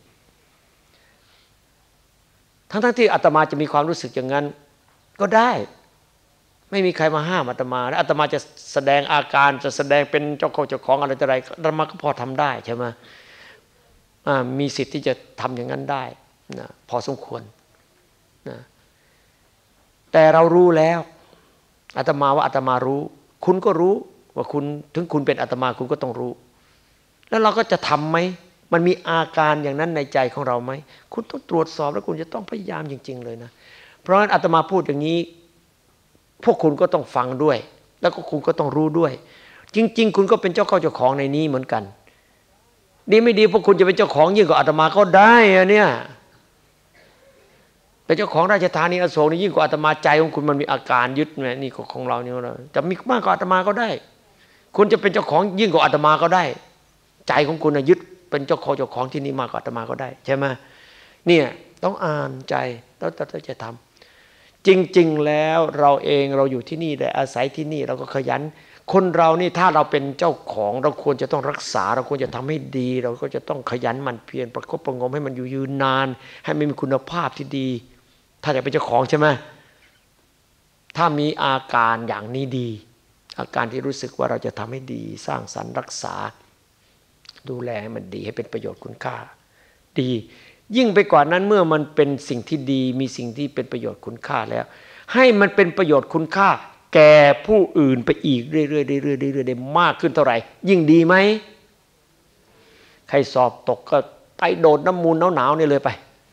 ทั้งๆที่อาตมาจะมีความรู้สึกอย่างนั้นก็ได้ไม่มีใครมาห้ามอาตมาและอาตมาจะแสดงอาการจะแสดงเป็นเจ้าของเจ้าของอะไรต่ออะไรอาตมาก็พอทำได้ใช่ไหมมีสิทธิ์ที่จะทำอย่างนั้นได้นะพอสมควรนะแต่เรารู้แล้วอาตมาว่าอาตมารู้คุณก็รู้ว่าคุณถึงคุณเป็นอาตมาคุณก็ต้องรู้แล้วเราก็จะทำไหมมันมีอาการอย่างนั้นในใจของเราไหมคุณต้องตรวจสอบแล้วคุณจะต้องพยายามจริงๆเลยนะเพราะฉะนั้นอาตมาพูดอย่างนี้พวกคุณก็ต้องฟังด้วยแล้วก็คุณก็ต้องรู้ด้วยจริงๆคุณก็เป็นเจ้าเข้าเจ้าของในนี้เหมือนกันดีไม่ดีพวกคุณจะเป็นเจ้าของยิ่งกว่าอาตมาก็ได้อะเนี่ยเป็นเจ้าของราชธานีอโศกนี่ยิ่งกว่าอาตมาใจของคุณมันมีอาการยึดไหมนี่ของเราเนี่ยเราจะมีมากกว่าอาตมาก็ได้คุณจะเป็นเจ้าของยิ่งกว่าอาตมาก็ได้ใจของคุณนะยึดเป็นเจ้าของเจ้าของที่นี่มากกว่าอาตมาก็ได้ใช่ไหมเนี่ยต้องอ่านใจแล้วจะทำจริงๆแล้วเราเองเราอยู่ที่นี่ได้อาศัยที่นี่เราก็ขยันคนเรานี่ถ้าเราเป็นเจ้าของเราควรจะต้องรักษาเราควรจะทำให้ดีเราก็จะต้องขยันหมั่นเพียรประคบประงมให้มันอยู่ยืนนานให้มันมีคุณภาพที่ดีถ้าจะเป็นเจ้าของใช่ไหมถ้ามีอาการอย่างนี้ดีอาการที่รู้สึกว่าเราจะทำให้ดีสร้างสรรค์รักษาดูแลให้มันดีให้เป็นประโยชน์คุณค่าดียิ่งไปกว่านั้นเมื่อมันเป็นสิ่งที่ดีมีสิ่งที่เป็นประโยชน์คุณค่าแล้วให้มันเป็นประโยชน์คุณค่าแก่ผู้อื่นไปอีกเรื่อยๆเรื่อยๆเรื่อยๆได้มากขึ้นเท่าไหร่ยิ่งดีไหมใครสอบตกก็ไปโดดน้ำมูลหนาวๆนี่เลยไป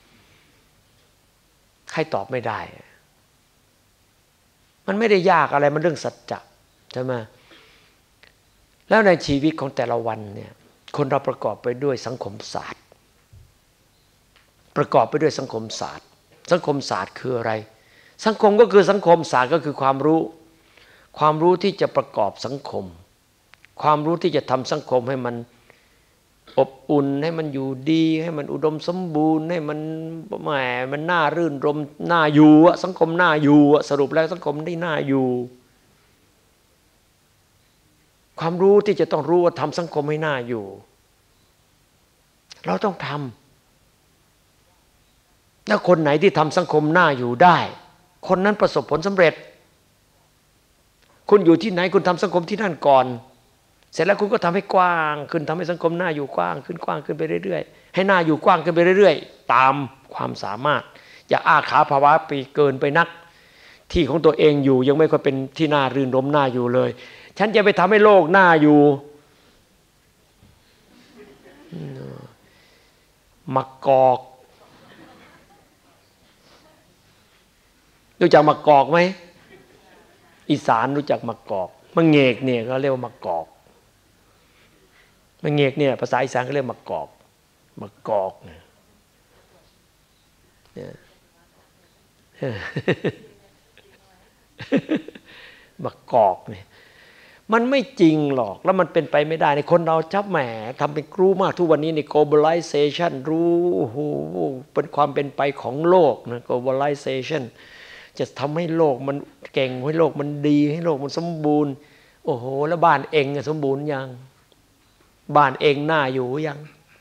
ใครตอบไม่ได้มันไม่ได้ยากอะไรมันเรื่องสัจจะใช่ไหมแล้วในชีวิตของแต่ละวันเนี่ยคนเราประกอบไปด้วยสังคมศาสตร์ประกอบไปด้วยสังคมศาสตร์สังคมศาสตร์คืออะไรสังคมก็คือสังคมศาสตร์ก็คือความรู้ความรู้ที่จะประกอบสังคมความรู้ที่จะทำสังคมให้มันอบอุ่นให้มันอยู่ดีให้มันอุดมสมบูรณ์ให้มันแหมมันน่ารื่นรมน่าอยู่สังคมน่าอยู่สรุปแล้วสังคมได้น่าอยู่ความรู้ที่จะต้องรู้ว่าทำสังคมให้น่าอยู่เราต้องทำแล้วคนไหนที่ทำสังคมน่าอยู่ได้คนนั้นประสบผลสำเร็จคุณอยู่ที่ไหนคุณทำสังคมที่นั่นก่อนเสร็จแล้วคุณก็ทำให้กว้างขึ้นทำให้สังคมน่าอยู่กว้างขึ้นกว้างขึ้นไปเรื่อยๆให้น่าอยู่กว้างขึ้นไปเรื่อยๆตามความสามารถอย่าอาขาภาวะไปเกินไปนักที่ของตัวเองอยู่ยังไม่ค่อยเป็นที่น่ารื่นรมน่าอยู่เลยฉันจะไปทำให้โลกน่าอยู่มะกอกรู้จักมะกอกไหมอีสานรู้จักมะกอกมะเงกเนี่ยเขาเรียกว่ามะกอกมะเงกเนี่ยภาษาอีสานเขาเรียกมะกอกมะกอกเนี่ยมะกอกเนี่ยมันไม่จริงหรอกแล้วมันเป็นไปไม่ได้ในคนเราจับแหมทำเป็นครูมากทุกวันนี้ใน globalization รู้โอ้โหเป็นความเป็นไปของโลกนะ globalization จะทำให้โลกมันเก่งให้โลกมันดีให้โลกมันสมบูรณ์โอ้โหแล้วบ้านเองสมบูรณ์ยังบ้านเองน่าอยู่ยัง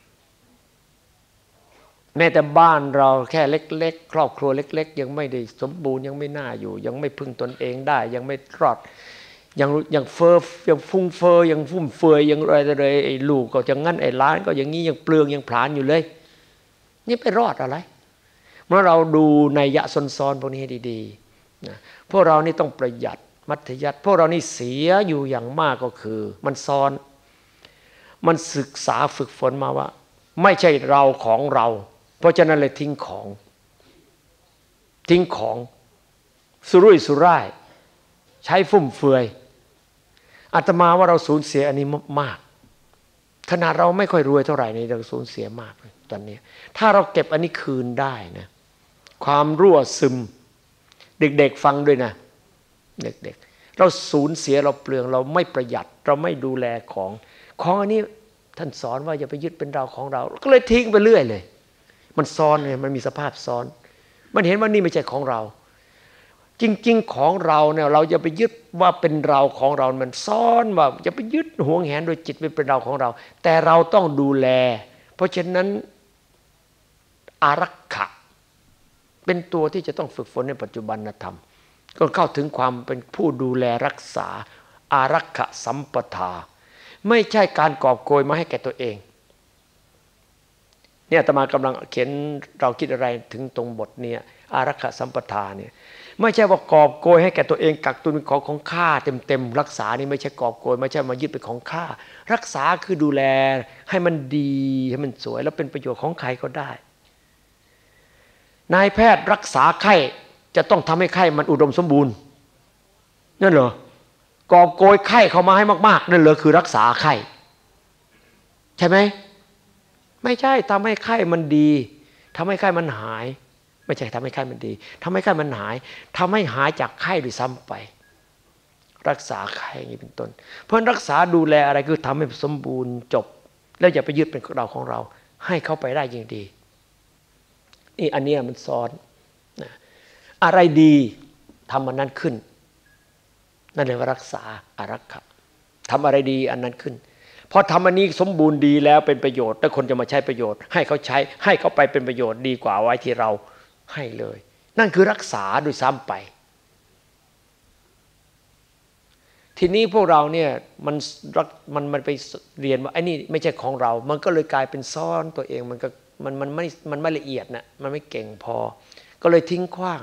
แม้แต่บ้านเราแค่เล็กๆครอบครัวเล็กๆยังไม่ได้สมบูรณ์ยังไม่น่าอยู่ยังไม่พึ่งตนเองได้ยังไม่รอดยังยังเฟ้อยังฟุ้งเฟ้อยังฟุ่มเฟือยยังอะไรอะไรไอ้ลูกก็อย่างงั้นไอ้หลานก็อย่างนี้ยังเปลืองยังผลาญอยู่เลยนี่ไปรอดอะไรเมื่อเราดูนัยยะซ้อนๆพวกนี้ให้ดีๆนะพวกเรานี่ต้องประหยัดมัธยัสถ์พวกเรานี่เสียอยู่อย่างมากก็คือมันซ้อนมันศึกษาฝึกฝนมาว่าไม่ใช่เราของเราเพราะฉะนั้นเลยทิ้งของทิ้งของสุรุ่ยสุร่ายใช้ฟุ่มเฟือยอาตมาว่าเราสูญเสียอันนี้มากขนาดเราไม่ค่อยรวยเท่าไหร่นี่เราสูญเสียมากตอนนี้ถ้าเราเก็บอันนี้คืนได้นะความรั่วซึมเด็กๆฟังด้วยนะเด็กๆเราสูญเสียเราเปลืองเราไม่ประหยัดเราไม่ดูแลของของอันนี้ท่านสอนว่าอย่าไปยึดเป็นเราของเราก็เลยทิ้งไปเรื่อยเลยมันซ้อนไงมันมีสภาพซ้อนมันเห็นว่านี่ไม่ใช่ของเราจริงๆของเราเนี่ยเราจะไปยึดว่าเป็นเราของเรามันซ้อนว่าจะไปยึดหวงแหนโดยจิตเป็นเราของเราแต่เราต้องดูแลเพราะฉะนั้นอารักขะเป็นตัวที่จะต้องฝึกฝนในปัจจุบันธรรมก็เข้าถึงความเป็นผู้ดูแลรักษาอารักขะสัมปทาไม่ใช่การกอบโกยมาให้แก่ตัวเองเนี่ยอาตมากำลังเขียนเราคิดอะไรถึงตรงบทนี้อารักขะสัมปทาเนี่ยไม่ใช่ว่ากอบโกยให้แก่ตัวเองกักตุนเป็นของของข้าเต็มๆรักษานี่ไม่ใช่กอบโกยไม่ใช่มายึดเป็นของข้ารักษาคือดูแลให้มันดีให้มันสวยแล้วเป็นประโยชน์ของใครก็ได้นายแพทย์รักษาไข้จะต้องทำให้ไข้มันอุดมสมบูรณ์นั่นเหรอกอบโกยไข้เข้ามาให้มากๆนั่นเหรอคือรักษาไข้ใช่ไหมไม่ใช่ทำให้ไข้มันดีทำให้ไข้มันหายไม่ใช่ทำให้ไข้มันดีทำให้ไข้มันหายทำให้หายจากไข้ด้วยซ้ำไปรักษาไข้อย่างนี้เป็นต้นเพราะรักษาดูแลอะไรคือทำให้สมบูรณ์จบแล้วอย่าไปยึดเป็นของเราของเราให้เข้าไปได้ยิ่งดีนี่อันนี้มันซ้อนนะอะไรดีทำอันนั้นขึ้นนั่นเรียกว่ารักษาอารักขาทำอะไรดีอันนั้นขึ้นพอทำอันนี้สมบูรณ์ดีแล้วเป็นประโยชน์แล้วคนจะมาใช้ประโยชน์ให้เขาใช้ให้เขาไปเป็นประโยชน์ดีกว่าไว้ที่เราให้เลยนั่นคือรักษาโดยซ้ำไปทีนี้พวกเราเนี่ยมันมันมันไปเรียนว่าไอ้นี่ไม่ใช่ของเรามันก็เลยกลายเป็นซ่อนตัวเองมันก็มันมันไม่มันไม่ละเอียดนะมันไม่เก่งพอก็เลยทิ้งขว้าง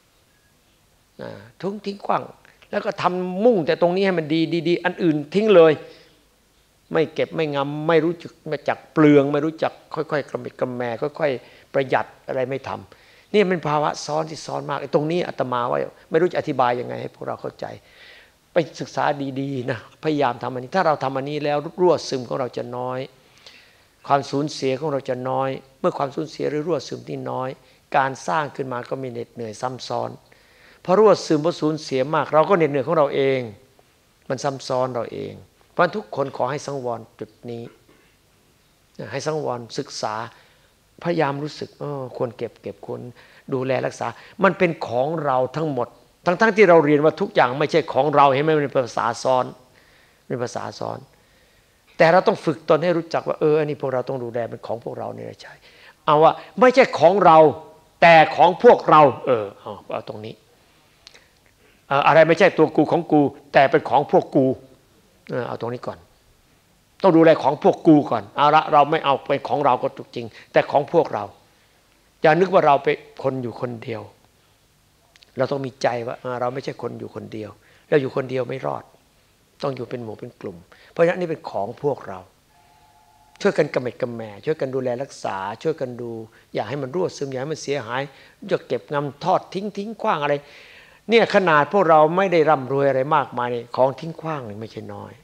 ทุ่งทิ้งขว้างแล้วก็ทำมุ่งแต่ตรงนี้ให้มันดีดีอันอื่นทิ้งเลยไม่เก็บไม่งำไม่รู้จักไม่จักเปลืองไม่รู้จักค่อยๆกระมิดกระแมค่อยๆประหยัดอะไรไม่ทำนี่มันภาวะซ้อนที่ซ้อนมากไอ้ตรงนี้อาตมาว่าไม่รู้จะอธิบายยังไงให้พวกเราเข้าใจไปศึกษาดีๆนะพยายามทำอันนี้ถ้าเราทำอันนี้แล้วรั่วซึมของเราจะน้อยความสูญเสียของเราจะน้อยเมื่อความสูญเสียหรือรั่วซึมที่น้อยการสร้างขึ้นมาก็มีเหน็ดเหนื่อยซ้ำซ้อนเพราะรั่วซึมเพราะสูญเสียมากเราก็เหน็ดเหนื่อยของเราเองมันซ้ำซ้อนเราเองเพราะทุกคนขอให้สังวรจุดนี้ให้สังวรศึกษาพยายามรู้สึกเออควรเก็บเก็บควรดูแลรักษามันเป็นของเราทั้งหมดทั้งๆ ท, ที่เราเรียนว่าทุกอย่างไม่ใช่ของเราเห็นไหมมันเป็นภาษาซ้อนเป็นภาษาซ้อนแต่เราต้องฝึกตนให้รู้จักว่าเอออันนี้พวกเราต้องดูแลเป็นของพวกเราเนี่ยใช่เอาว่าไม่ใช่ของเราแต่ของพวกเราเออเอาเอาตรงนี้อะไรไม่ใช่ตัวกูของกูแต่เป็นของพวกกูเออเอาตรงนี้ก่อนต้องดูแลของพวกกูก่อนเอาละเราไม่เอาเป็นของเราก็ถูกจริงแต่ของพวกเราอย่านึกว่าเราเป็นคนอยู่คนเดียวเราต้องมีใจว่าเราไม่ใช่คนอยู่คนเดียวเราอยู่คนเดียวไม่รอดต้องอยู่เป็นหมู่เป็นกลุ่มเพราะฉะนั้นนี่เป็นของพวกเราช่วยกันกำเม็ดกำแหม่ช่วยกันดูแลรักษาช่วยกันดูอย่าให้มันรั่วซึมอย่าให้มันเสียหายจะเก็บงำทอดทิ้งทิ้งขว้างอะไรเนี่ยขนาดพวกเราไม่ได้ร่ำรวยอะไรมากมายนี่ของทิ้งขว้างนี่ไม่ใช่น้อย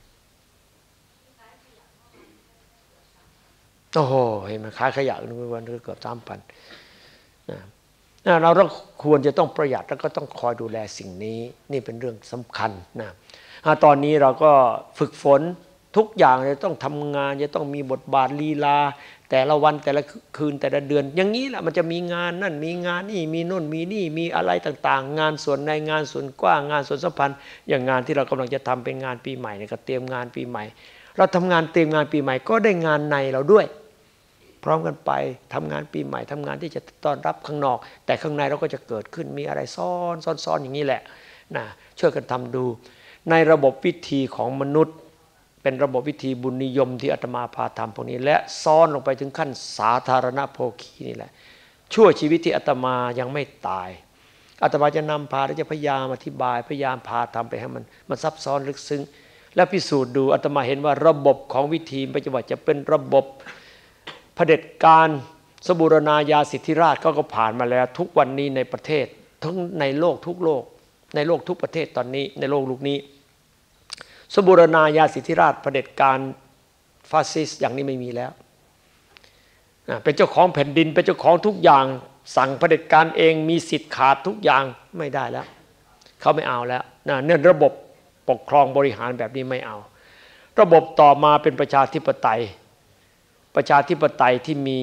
โอ้โหเห็นไหมขายขยะนึงวันนึงเกือบสามพันนะเราต้องควรจะต้องประหยัดแล้วก็ต้องคอยดูแลสิ่งนี้นี่เป็นเรื่องสำคัญนะตอนนี้เราก็ฝึกฝนทุกอย่างจะต้องทำงานจะต้องมีบทบาทลีลาแต่ละวันแต่ละคืนแต่ละเดือนอย่างนี้แหละมันจะมีงานนั่นมีงานนี่มีโน่นมีนี่มีอะไรต่างๆงานส่วนในงานส่วนกว้างงานส่วนสัมพันธ์อย่างงานที่เรากำลังจะทำเป็นงานปีใหม่เนี่ยก็เตรียมงานปีใหม่เราทำงานเตรียมงานปีใหม่ก็ได้งานในเราด้วยพร้อมกันไปทำงานปีใหม่ทำงานที่จะต้อนรับข้างนอกแต่ข้างในเราก็จะเกิดขึ้นมีอะไรซ้อนซ้อนซ้อนอย่างนี้แหละนะช่วยกันทำดูในระบบวิธีของมนุษย์เป็นระบบวิธีบุญนิยมที่อาตมาพาทำพวกนี้และซ้อนลงไปถึงขั้นสาธารณโภคีนี่แหละชั่วชีวิตที่อาตมายังไม่ตายอาตมาจะนำพาและจะพยายามอธิบายพยายามพาทำไปให้มันมันซับซ้อนลึกซึ้งและพิสูจน์ดูอาตมาเห็นว่าระบบของวิธีไม่ว่าจะเป็นระบบเผด็จการสบูรณาญาสิทธิราชเขาก็ผ่านมาแล้วทุกวันนี้ในประเทศทั้งในโลกทุกโลกในโลกทุกประเทศตอนนี้ในโลกลูกนี้สบูรณาญาสิทธิราชเผด็จการฟาสซิสต์อย่างนี้ไม่มีแล้วเป็นเจ้าของแผ่นดินเป็นเจ้าของทุกอย่างสั่งเผด็จการเองมีสิทธิ์ขาดทุกอย่างไม่ได้แล้วเขาไม่เอาแล้วเนี่ยระบบปกครองบริหารแบบนี้ไม่เอาระบบต่อมาเป็นประชาธิปไตยประชาธิปไตยที่มี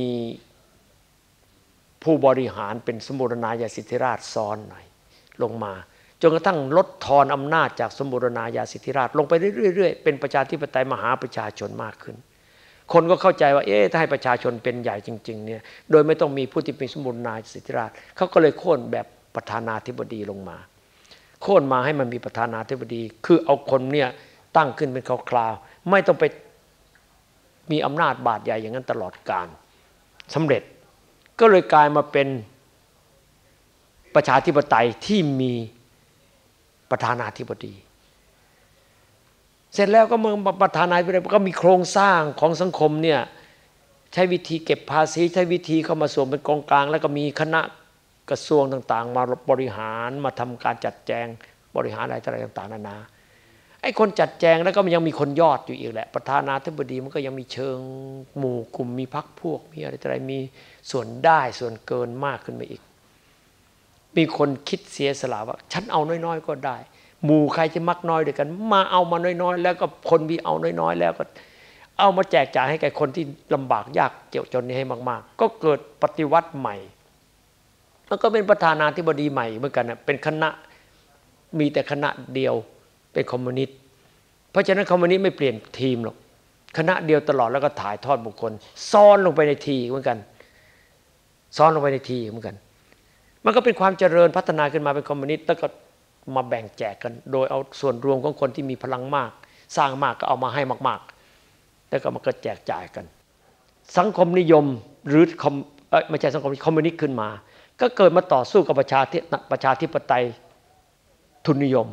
ผู้บริหารเป็นสมบูรณาญาสิทธิราชย์ซ้อนหน่อยลงมาจนกระทั่งลดทอนอำนาจจากสมบูรณาญาสิทธิราชย์ลงไปเรื่อยๆเป็นประชาธิปไตยมหาประชาชนมากขึ้นคนก็เข้าใจว่าเอ๊ะถ้าให้ประชาชนเป็นใหญ่จริงๆเนี่ยโดยไม่ต้องมีผู้ที่เป็นสมบูรณาญาสิทธิราชย์เขาก็เลยโค่นแบบประธานาธิบดีลงมาโค่นมาให้มันมีประธานาธิบดีคือเอาคนเนี่ยตั้งขึ้นเป็นคราวๆไม่ต้องไปมีอำนาจบาดใหญ่อย่างนั้นตลอดกาลสำเร็จก็เลยกลายมาเป็นประชาธิปไตยที่มีประธานาธิบดีเสร็จแล้วก็เมื่อประธานาธิบดีก็มีโครงสร้างของสังคมเนี่ยใช้วิธีเก็บภาษีใช้วิธีเข้ามาส่วนเป็นกองกลางแล้วก็มีคณะกระทรวงต่างๆมาบริหารมาทำการจัดแจงบริหารอะไรต่างๆนานาไอ้คนจัดแจงแล้วก็มันยังมีคนยอดอยู่อีกแหละประธานาธิบดีมันก็ยังมีเชิงหมู่กลุ่มมีพรรคพวกมีอะไรต่ออะไรมีส่วนได้ส่วนเกินมากขึ้นไปอีกมีคนคิดเสียสละว่าฉันเอาน้อยๆก็ได้หมู่ใครจะมักน้อยด้วยกันมาเอามาน้อยๆแล้วก็คนมีเอาน้อยๆแล้วก็เอามาแจกจ่ายให้แก่คนที่ลำบากยากเจียวจนนี้ให้มากๆก็เกิดปฏิวัติใหม่แล้วก็เป็นประธานาธิบดีใหม่เหมือนกันนะเป็นคณะมีแต่คณะเดียวเป็นคอมมิวนิสต์เพราะฉะนั้นคอมมิวนิสต์ไม่เปลี่ยนทีมหรอกคณะเดียวตลอดแล้วก็ถ่ายทอดบุคคลซ้อนลงไปในทีเหมือนกันซ้อนลงไปในทีเหมือนกันมันก็เป็นความเจริญพัฒนาขึ้นมาเป็นคอมมิวนิสต์แล้วก็มาแบ่งแจกกันโดยเอาส่วนรวมของคนที่มีพลังมากสร้างมากก็เอามาให้มากๆแล้วก็มาก็แจกจ่ายกันสังคมนิยมหรือเอ่อไม่ใช่สังคมคอมมิวนิสต์ขึ้นมาก็เกิดมาต่อสู้กับประชาธิประชาธิปไตยทุนนิยม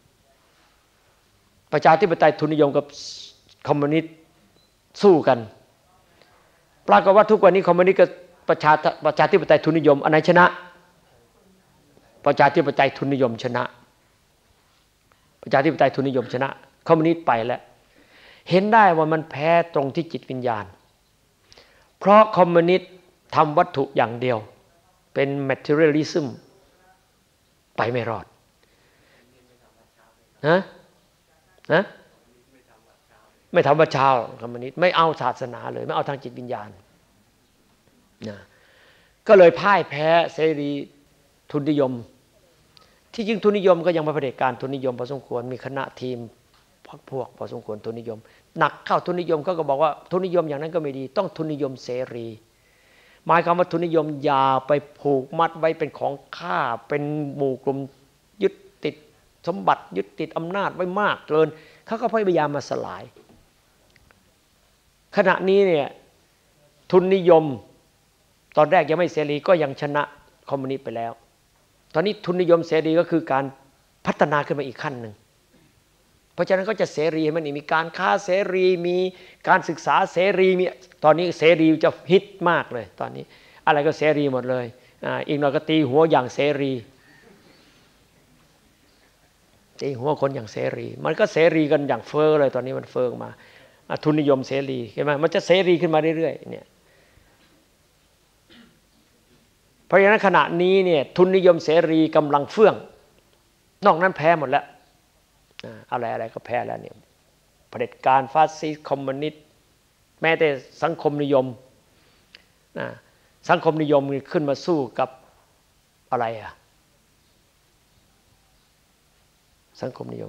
ประชาธิปไตยทุนนิยมกับคอมมิวนิสต์สู้กันปรากฏว่าทุกวันนี้คอมมิวนิสต์กับประชาประชาธิปไตยทุนนิยมอันไหนชนะประชาธิปไตยทุนนิยมชนะประชาธิปไตยทุนนิยมชนะคอมมิวนิสต์ไปแล้วเห็นได้ว่ามันแพ้ตรงที่จิตวิญญาณเพราะคอมมิวนิสต์ทำวัตถุอย่างเดียวเป็น materialism ไปไม่รอดนะนะไม่ทำวัดเช้าคอมมิวนิสต์ไม่เอาศาสนาเลยไม่เอาทางจิตวิญญาณนะก็เลยพ่ายแพ้เสรีทุนนิยมที่จริงทุนนิยมก็ยังเป็นเผด็จการทุนนิยมพอสมควรมีคณะทีมพวกพวกพอสมควรทุนนิยมหนักเข้าทุนนิยมเขาก็บอกว่าทุนนิยมอย่างนั้นก็ไม่ดีต้องทุนนิยมเสรีหมายความว่าทุนนิยมอย่าไปผูกมัดไว้เป็นของข้าเป็นหมู่กลุ่มยึดติดสมบัติยึดติดอำนาจไว้มากเกินเขาก็พยายามมาสลายขณะนี้เนี่ยทุนนิยมตอนแรกยังไม่เสรีก็ยังชนะคอมมิวนิสต์ไปแล้วตอนนี้ทุนนิยมเสรีก็คือการพัฒนาขึ้นมาอีกขั้นหนึ่งเพราะฉะนั้นก็จะเสรีมันมีการค้าเสรีมีการศึกษาเสรีมีตอนนี้เสรีจะฮิตมากเลยตอนนี้อะไรก็เสรีหมดเลยอ่าอีกหน่อยก็ตีหัวอย่างเสรีตีหัวคนอย่างเสรีมันก็เสรีกันอย่างเฟ้อเลยตอนนี้มันเฟ้อมาทุนนิยมเสรีใช่ไหมมันจะเสรีขึ้นมาเรื่อยๆเนี่ยเพราะฉะนั้นขณะนี้เนี่ยทุนนิยมเสรีกำลังเฟื่องนอกนั้นแพ้หมดแล้วอะไรอะไรก็แพ้แล้วเนี่ยเผด็จการฟาสซิสต์คอมมิวนิสต์แม้แต่สังคมนิยมนะสังคมนิยมขึ้นมาสู้กับอะไรอ่ะสังคมนิยม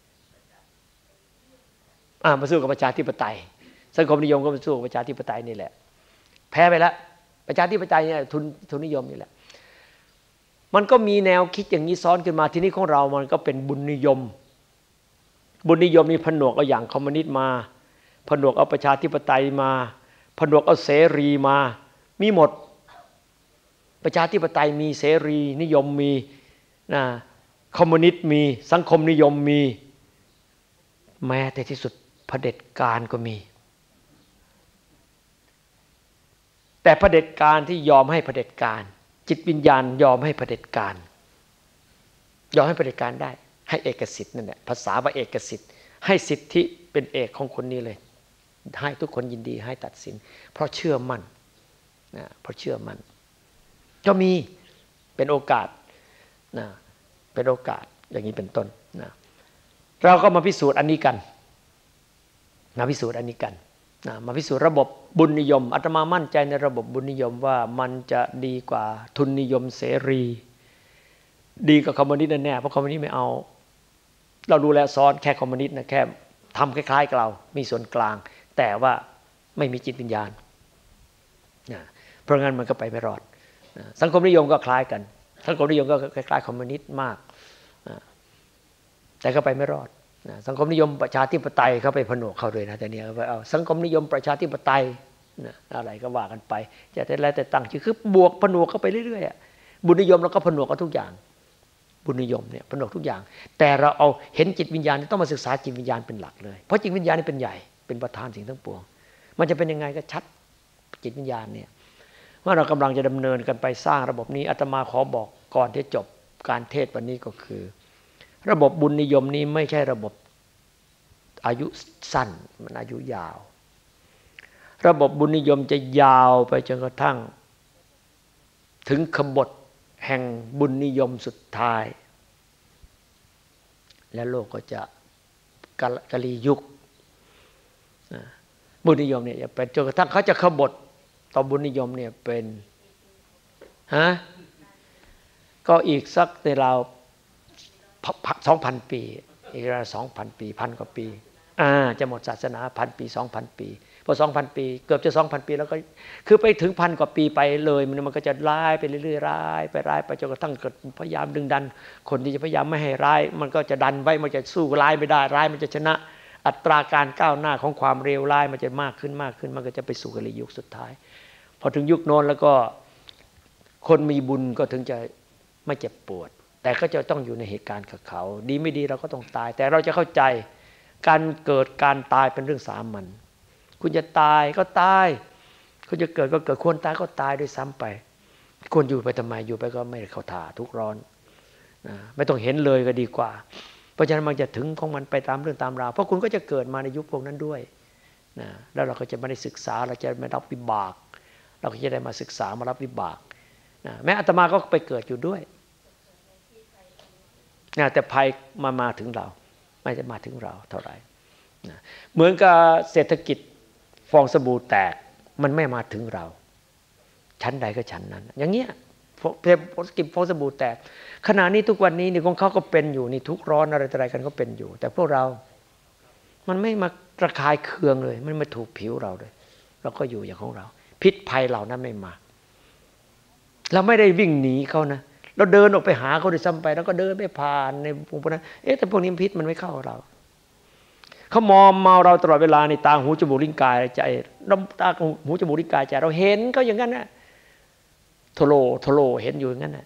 อ่ามาสู้กับประชาธิปไตยสังคมนิยมก็มาสู้กับประชาธิปไตยนี่แหละแพ้ไปแล้วประชาธิปไตยเนี่ยทุนทุนนิยมนี่แหละมันก็มีแนวคิดอย่างนี้ซ้อนขึ้นมาทีนี้ของเรามันก็เป็นบุญนิยมบุญนิยมนี่ผนวกเอาอย่างคอมมิวนิสต์มาผนวกเอาประชาธิปไตยมาผนวกเอาเสรีมามีหมดประชาธิปไตยมีเสรีนิยมมีนะคอมมิวนิสต์มีสังคมนิยมมีแม้แต่ที่สุดเผด็จการก็มีแต่เผด็จการที่ยอมให้เผด็จการจิตวิญญาณยอมให้เผด็จการยอมให้เผด็จการได้ให้เอกสิทธิ์นั่นแหละภาษาว่าเอกสิทธิ์ให้สิทธิเป็นเอกของคนนี้เลยให้ทุกคนยินดีให้ตัดสินเพราะเชื่อมั่นนะเพราะเชื่อมั่นก็มีเป็นโอกาสนะเป็นโอกาสอย่างนี้เป็นต้นนะเราก็มาพิสูจน์อันนี้กันมาพิสูจน์อันนี้กันนะมาพิสูจน์ระบบบุญนิยมอาตมามั่นใจในระบบบุญนิยมว่ามันจะดีกว่าทุนนิยมเสรีดีกว่าคอมมิวนิสต์แน่ๆเพราะคอมมิวนิสต์ไม่เอาเราดูแลซ้อนแค่คอมมิวนิสต์นะแค่ทำคล้ายๆกับเรามีส่วนกลางแต่ว่าไม่มีจิตวิญญาณนะเพราะงั้นมันก็ไปไม่รอดนะสังคมนิยมก็คล้ายกันสังคมนิยมก็คล้ายๆคอมมิวนิสต์มากนะแต่ก็ไปไม่รอดนะสังคมนิยมประชาธิปไตยเขาไปผนวกเข้าด้วยนะแต่เนี่ยเอาสังคมนิยมประชาธิปไตยนะอะไรก็ว่ากันไปจะแต่แล้วแต่ตั้งชื่อคือบวกผนวกเข้าไปเรื่อยๆบุญนิยมเราก็ผนวกเอาทุกอย่างบุญนิยมเนี่ยผนวกทุกอย่างแต่เราเอาเห็นจิตวิญญาณต้องมาศึกษาจิตวิญญาณเป็นหลักเลยเพราะจิตวิญญาณนี่เป็นใหญ่เป็นประธานสิ่งทั้งปวงมันจะเป็นยังไงก็ชัดจิตวิญญาณเนี่ยว่าเรากำลังจะดำเนินกันไปสร้างระบบนี้อาตมาขอบอกก่อนที่จบการเทศวันนี้ก็คือระบบบุญนิยมนี้ไม่ใช่ระบบอายุสั้นมันอายุยาวระบบบุญนิยมจะยาวไปจนกระทั่งถึงขบฏแห่งบุญนิยมสุดท้ายและโลกก็จะกะลียุคบุญนิยมเนี่ยเป็นจนกระทั่งเขาจะขบฏต่อบุญนิยมเนี่ยเป็นฮะก็อีกสักในราวสองพันปีอีกราวสองพันปีพันกว่าปีอ่าจะหมดศาสนาพันปีสองพันปีพอสองพันปีเกือบจะสองพันปีแล้วก็คือไปถึงพันกว่าปีไปเลยมันมันก็จะร้ายไปเรื่อยๆร้ายไปร้ายไปจนกระทั่งเกิดพยายามดึงดันคนที่จะพยายามไม่ให้ร้ายมันก็จะดันไว้มันจะสู้ร้ายไม่ได้ร้ายมันจะชนะอัตราการก้าวหน้าของความเร็วร้ายมันจะมากขึ้นมากขึ้นมันก็จะไปสู่กาลยุคสุดท้ายพอถึงยุคโน้นแล้วก็คนมีบุญก็ถึงจะไม่เจ็บปวดแต่ก็จะต้องอยู่ในเหตุการณ์กับเขาดีไม่ดีเราก็ต้องตายแต่เราจะเข้าใจการเกิดการตายเป็นเรื่องสามัญคุณจะตายก็ตายคุณจะเกิดก็เกิดควรตายก็ตายด้วยซ้ำไปควรอยู่ไปทำไมอยู่ไปก็ไม่เข้าท่าทุกร้อนนะไม่ต้องเห็นเลยก็ดีกว่าเพราะฉะนั้นมันจะถึงของมันไปตามเรื่องตามราวเพราะคุณก็จะเกิดมาในยุคพวกนั้นด้วยนะแล้วเราก็จะไม่ได้ศึกษาเราจะไม่รับวิบากเราก็จะได้มาศึกษามารับวิบากนะแม้อาตมาก็ไปเกิดอยู่ด้วยนะแต่ภัยมามาถึงเราไม่ได้มาถึงเราเท่าไหร่นะเหมือนกับเศรษฐกิจฟองสบู่แตกมันไม่มาถึงเราชั้นใดก็ชั้นนั้นอย่างเงี้ยเศรษฐกิจฟองสบู่แตกขณะนี้ทุกวันนี้นี่ของเขาก็เป็นอยู่นี่ทุกร้อนอะไรต่ออะไรกันก็เป็นอยู่แต่พวกเรามันไม่มาระคายเคืองเลยมันไม่ถูกผิวเราเลยเราก็อยู่อย่างของเราพิษภัยเหล่านั้นไม่มาเราไม่ได้วิ่งหนีเขานะเราเดินออกไปหาเขาด้วยซ้ำไปแล้วก็เดินไปผ่านในพวกนั้นเอ๊ะแต่พวกนี้พิษมันไม่เข้าเราเขามอมเมาเราตลอดเวลาในตาหูจมูกลิ้นกายใจเราตาหูจมูกลิ้นกายใจเราเห็นเขาอย่างนั้นนะโทโลโทโลเห็นอยู่อย่างนั้นนะ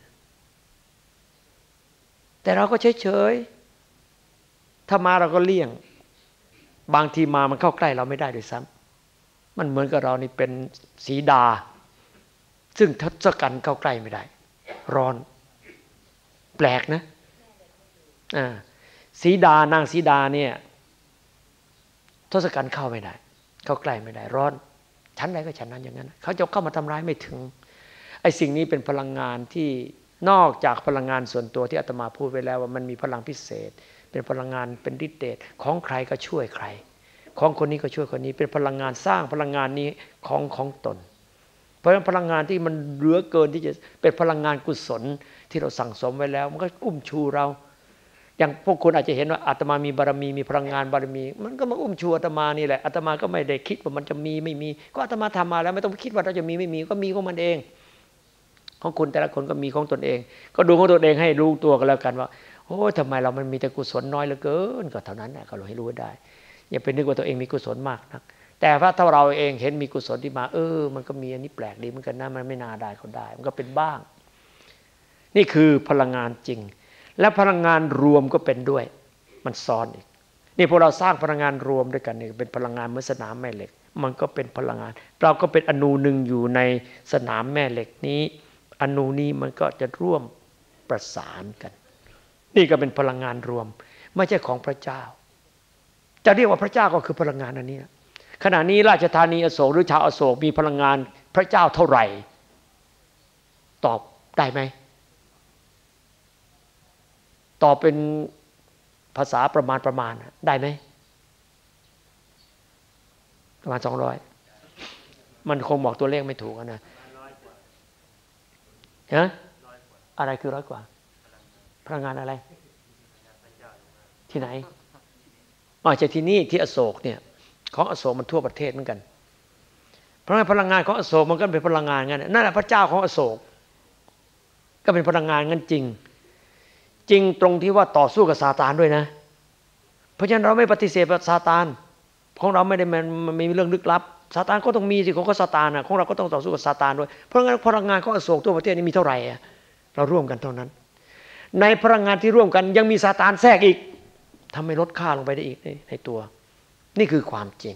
แต่เราก็เฉยๆถ้ามาเราก็เลี่ยงบางทีมามันเข้าใกล้เราไม่ได้ด้วยซ้ำมันเหมือนกับเรานี่เป็นสีดาซึ่งทศกัณฐ์เข้าใกล้ไม่ได้ร้อนแปลกนะอ่าสีดานางสีดาเนี่ยทศกัณฐ์เข้าไม่ได้เข้าใกล้ไม่ได้ร้อนชั้นใดก็ชั้นนั้นอย่างนั้นเขาจะเข้ามาทำร้ายไม่ถึงไอ้สิ่งนี้เป็นพลังงานที่นอกจากพลังงานส่วนตัวที่อาตมาพูดไปแล้วว่ามันมีพลังพิเศษเป็นพลังงานเป็นฤทธิ์เดชของใครก็ช่วยใครของคนนี้ก็ช่วยคนนี้เป็นพลังงานสร้างพลังงานนี้ของของตนเพราะฉะนั้นพลังงานที่มันเหลือเกินที่จะเป็นพลังงานกุศลที่เราสั่งสมไว้แล้วมันก็อุ้มชูเราอย่างพวกคุณอาจจะเห็นว่าอาตมามีบารมีมีพลังงานบารมีมันก็มาอุ้มชูอาตมานี่แหละอาตมาก็ไม่ได้คิดว่ามันจะมีไม่มีก็อาตมาทำมาแล้วไม่ต้องคิดว่าเราจะมีไม่มีก็มีของมันเองของคุณแต่ละคนก็มีของตนเองก็ดูของตนเองให้รู้ตัวกันแล้วกันว่าโอ้ทำไมเรามันมีแต่กุศลน้อยเหลือเกินก็เท่านั้นแหละก็เราให้รู้ได้อย่าไปนึกว่าตัวเองมีกุศลมากนักแต่ว่าถ้าเราเองเห็นมีกุศลที่มาเออมันก็มีอันนี้แปลกดีเหมือนกันนะมันไม่น่าได้ก็ได้มันก็เป็นบ้างนี่คือพลังงานจริงและพลังงานรวมก็เป็นด้วยมันซ้อนอีกนี่พวกเราสร้างพลังงานรวมด้วยกันนี่เป็นพลังงานเหมือนสนามแม่เหล็กมันก็เป็นพลังงานเราก็เป็นอนูหนึ่งอยู่ในสนามแม่เหล็กนี้อนูนี้มันก็จะร่วมประสานกันนี่ก็เป็นพลังงานรวมไม่ใช่ของพระเจ้าจะเรียกว่าพระเจ้าก็คือพลังงานอันนี้ขณะนี้ราชธานีอโศกหรือชาวอโศกมีพลังงานพระเจ้าเท่าไหร่ตอบได้ไหมตอบเป็นภาษาประมาณประมาณได้ไหมประมาณสองร้อยมันคงบอกตัวเลขไม่ถูกนะฮะอะไรคือร้อยกว่าพลังงานอะไรที่ไหนอ๋อจากที่นี่ที่อโศกเนี่ยของอโศกมันทั่วประเทศเหมือนกันเพราะงั้นพลังงานของอโศกมันก็เป็นพลังงานงั้นนั่นแหละพระเจ้าของอโศกก็เป็นพลังงานงั้นจริงจริงตรงที่ว่าต่อสู้กับซาตานด้วยนะเพราะฉะนั้นเราไม่ปฏิเสธซาตานของเราไม่ได้มันมีเรื่องลึกลับซาตานก็ต้องมีสิของก็ซาตานนะของเราก็ต้องต่อสู้กับซาตานด้วยเพราะงั้นพลังงานของอโศกทั่วประเทศนี้มีเท่าไหร่เราร่วมกันเท่านั้นในพลังงานที่ร่วมกันยังมีซาตานแทรกอีกทำให้ลดค่าลงไปได้อีกในตัวนี่คือความจริง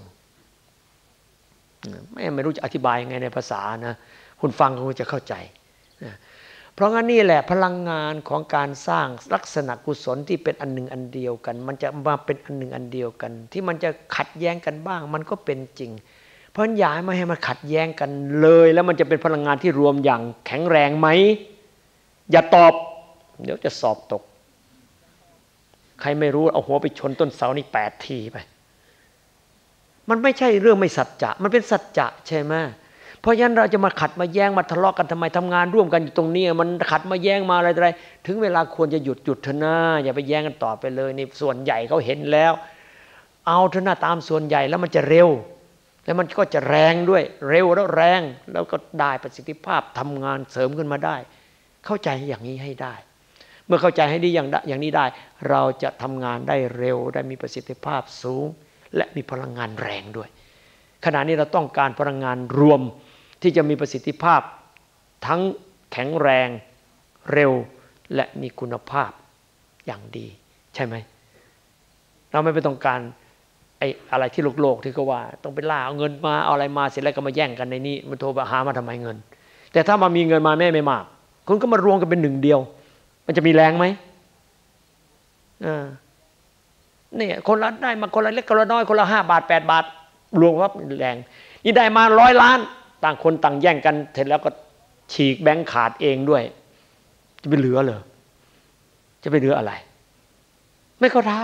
ไม่ไม่รู้จะอธิบายยังไงในภาษานะคุณฟังคงจะเข้าใจเพราะงั้นนี่แหละพลังงานของการสร้างลักษณะกุศลที่เป็นอันหนึ่งอันเดียวกันมันจะมาเป็นอันหนึ่งอันเดียวกันที่มันจะขัดแย้งกันบ้างมันก็เป็นจริงเพราะอย่าไม่ให้มันขัดแย้งกันเลยแล้วมันจะเป็นพลังงานที่รวมอย่างแข็งแรงไหมอย่าตอบเดี๋ยวจะสอบตกใครไม่รู้เอาหัวไปชนต้นเสานี่แปดทีไปมันไม่ใช่เรื่องไม่สัจจะมันเป็นสัจจะใช่ไหมเพราะฉะนั้นเราจะมาขัดมาแย้งมาทะเลาะกันทำไมทำงานร่วมกันอยู่ตรงนี้มันขัดมาแย้งมาอะไรอะไรถึงเวลาควรจะหยุดหยุดเถอะนะอย่าไปแย้งกันต่อไปเลยนี่ส่วนใหญ่เขาเห็นแล้วเอาเถอะนะตามส่วนใหญ่แล้วมันจะเร็วแล้วมันก็จะแรงด้วยเร็วแล้วแรงแล้วก็ได้ประสิทธิภาพทำงานเสริมขึ้นมาได้เข้าใจอย่างนี้ให้ได้เมื่อเข้าใจให้ดีอย่างอย่างนี้ได้เราจะทำงานได้เร็วได้มีประสิทธิภาพสูงและมีพลังงานแรงด้วยขณะนี้เราต้องการพลังงานรวมที่จะมีประสิทธิภาพทั้งแข็งแรงเร็วและมีคุณภาพอย่างดีใช่ไหมเราไม่ไปต้องการไอ้อะไรที่โลกโลกที่เขาว่าต้องไปล่าเอาเงินมาเอาอะไรมาเสร็จแล้วก็มาแย่งกันในนี้มันโทรไปหามาทำไมเงินแต่ถ้ามามีเงินมาแม่ไม่มากคุณก็มารวมกันเป็นหนึ่งเดียวมันจะมีแรงไหมอ่าเนี่ยคนละได้มาคนละเล็กคนละน้อยคนละห้าบาทแปดบาทรวมว่าแรงนี่ได้มาร้อยล้านต่างคนต่างแย่งกันเสร็จแล้วก็ฉีกแบงค์ขาดเองด้วยจะไปเหลือเหรอจะไปเหลืออะไรไม่เข้าท่า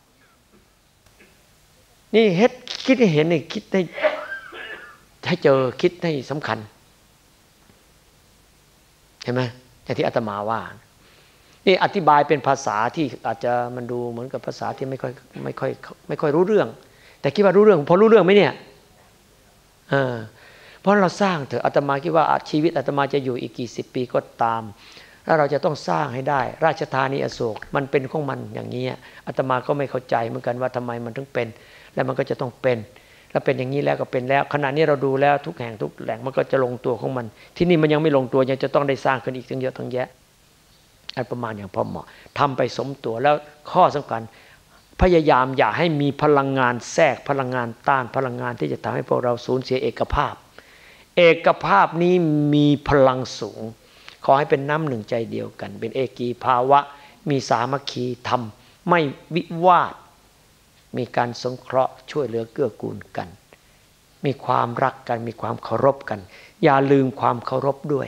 นี่เฮ็ดคิดให้เห็นนี่คิดให้ให้เจอคิดให้สำคัญเห็นไหมอย่างที่อาตมาว่านี่อธิบายเป็นภาษาที่อาจจะมันดูเหมือนกับภาษาที่ไม่ค่อยไม่ค่อยไม่ค่อยรู้เรื่องแต่คิดว่ารู้เรื่องพอรู้เรื่องไหมเนี่ยเออเพราะเราสร้างเถอะอาตมาคิดว่าชีวิตอาตมาจะอยู่อีกกี่สิบปีก็ตามแล้วเราจะต้องสร้างให้ได้ราชธานีอโศกมันเป็นของมันอย่างนี้อาตมาก็ไม่เข้าใจเหมือนกันว่าทำไมมันถึงเป็นแล้วมันก็จะต้องเป็นแล้วเป็นอย่างนี้แล้วก็เป็นแล้วขณะนี้เราดูแล้วทุกแห่งทุกแหล่งมันก็จะลงตัวของมันที่นี่มันยังไม่ลงตัวยังจะต้องได้สร้างขึ้นอีกตั้งเยอะตั้งแยะอันประมาณอย่างพอเหมาะทำไปสมตัวแล้วข้อสำคัญพยายามอย่าให้มีพลังงานแทรกพลังงานต้านพลังงานที่จะทำให้พวกเราสูญเสียเอกภาพเอกภาพนี้มีพลังสูงขอให้เป็นน้ำหนึ่งใจเดียวกันเป็นเอกีภาวะมีสามัคคีธรรมไม่วิวาทมีการสงเคราะห์ช่วยเหลือเกื้อกูลกันมีความรักกันมีความเคารพกันอย่าลืมความเคารพด้วย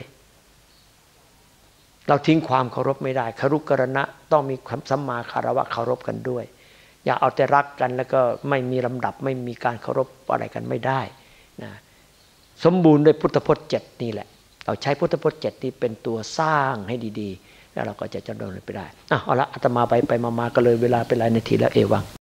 เราทิ้งความเคารพไม่ได้คารุกรณะต้องมีความสัมมาคารวะเคารพกันด้วยอย่าเอาแต่รักกันแล้วก็ไม่มีลำดับไม่มีการเคารพอะไรกันไม่ได้นะสมบูรณ์ด้วยพุทธพจน์เจ็ดนี่แหละเราใช้พุทธพจน์เจ็ดนี้เป็นตัวสร้างให้ดีๆแล้วเราก็จะเจริญไปได้อ่ะเอาละอาตมาไปไปมาๆก็เลยเวลาเป็นหลายนาทีแล้วเอวัง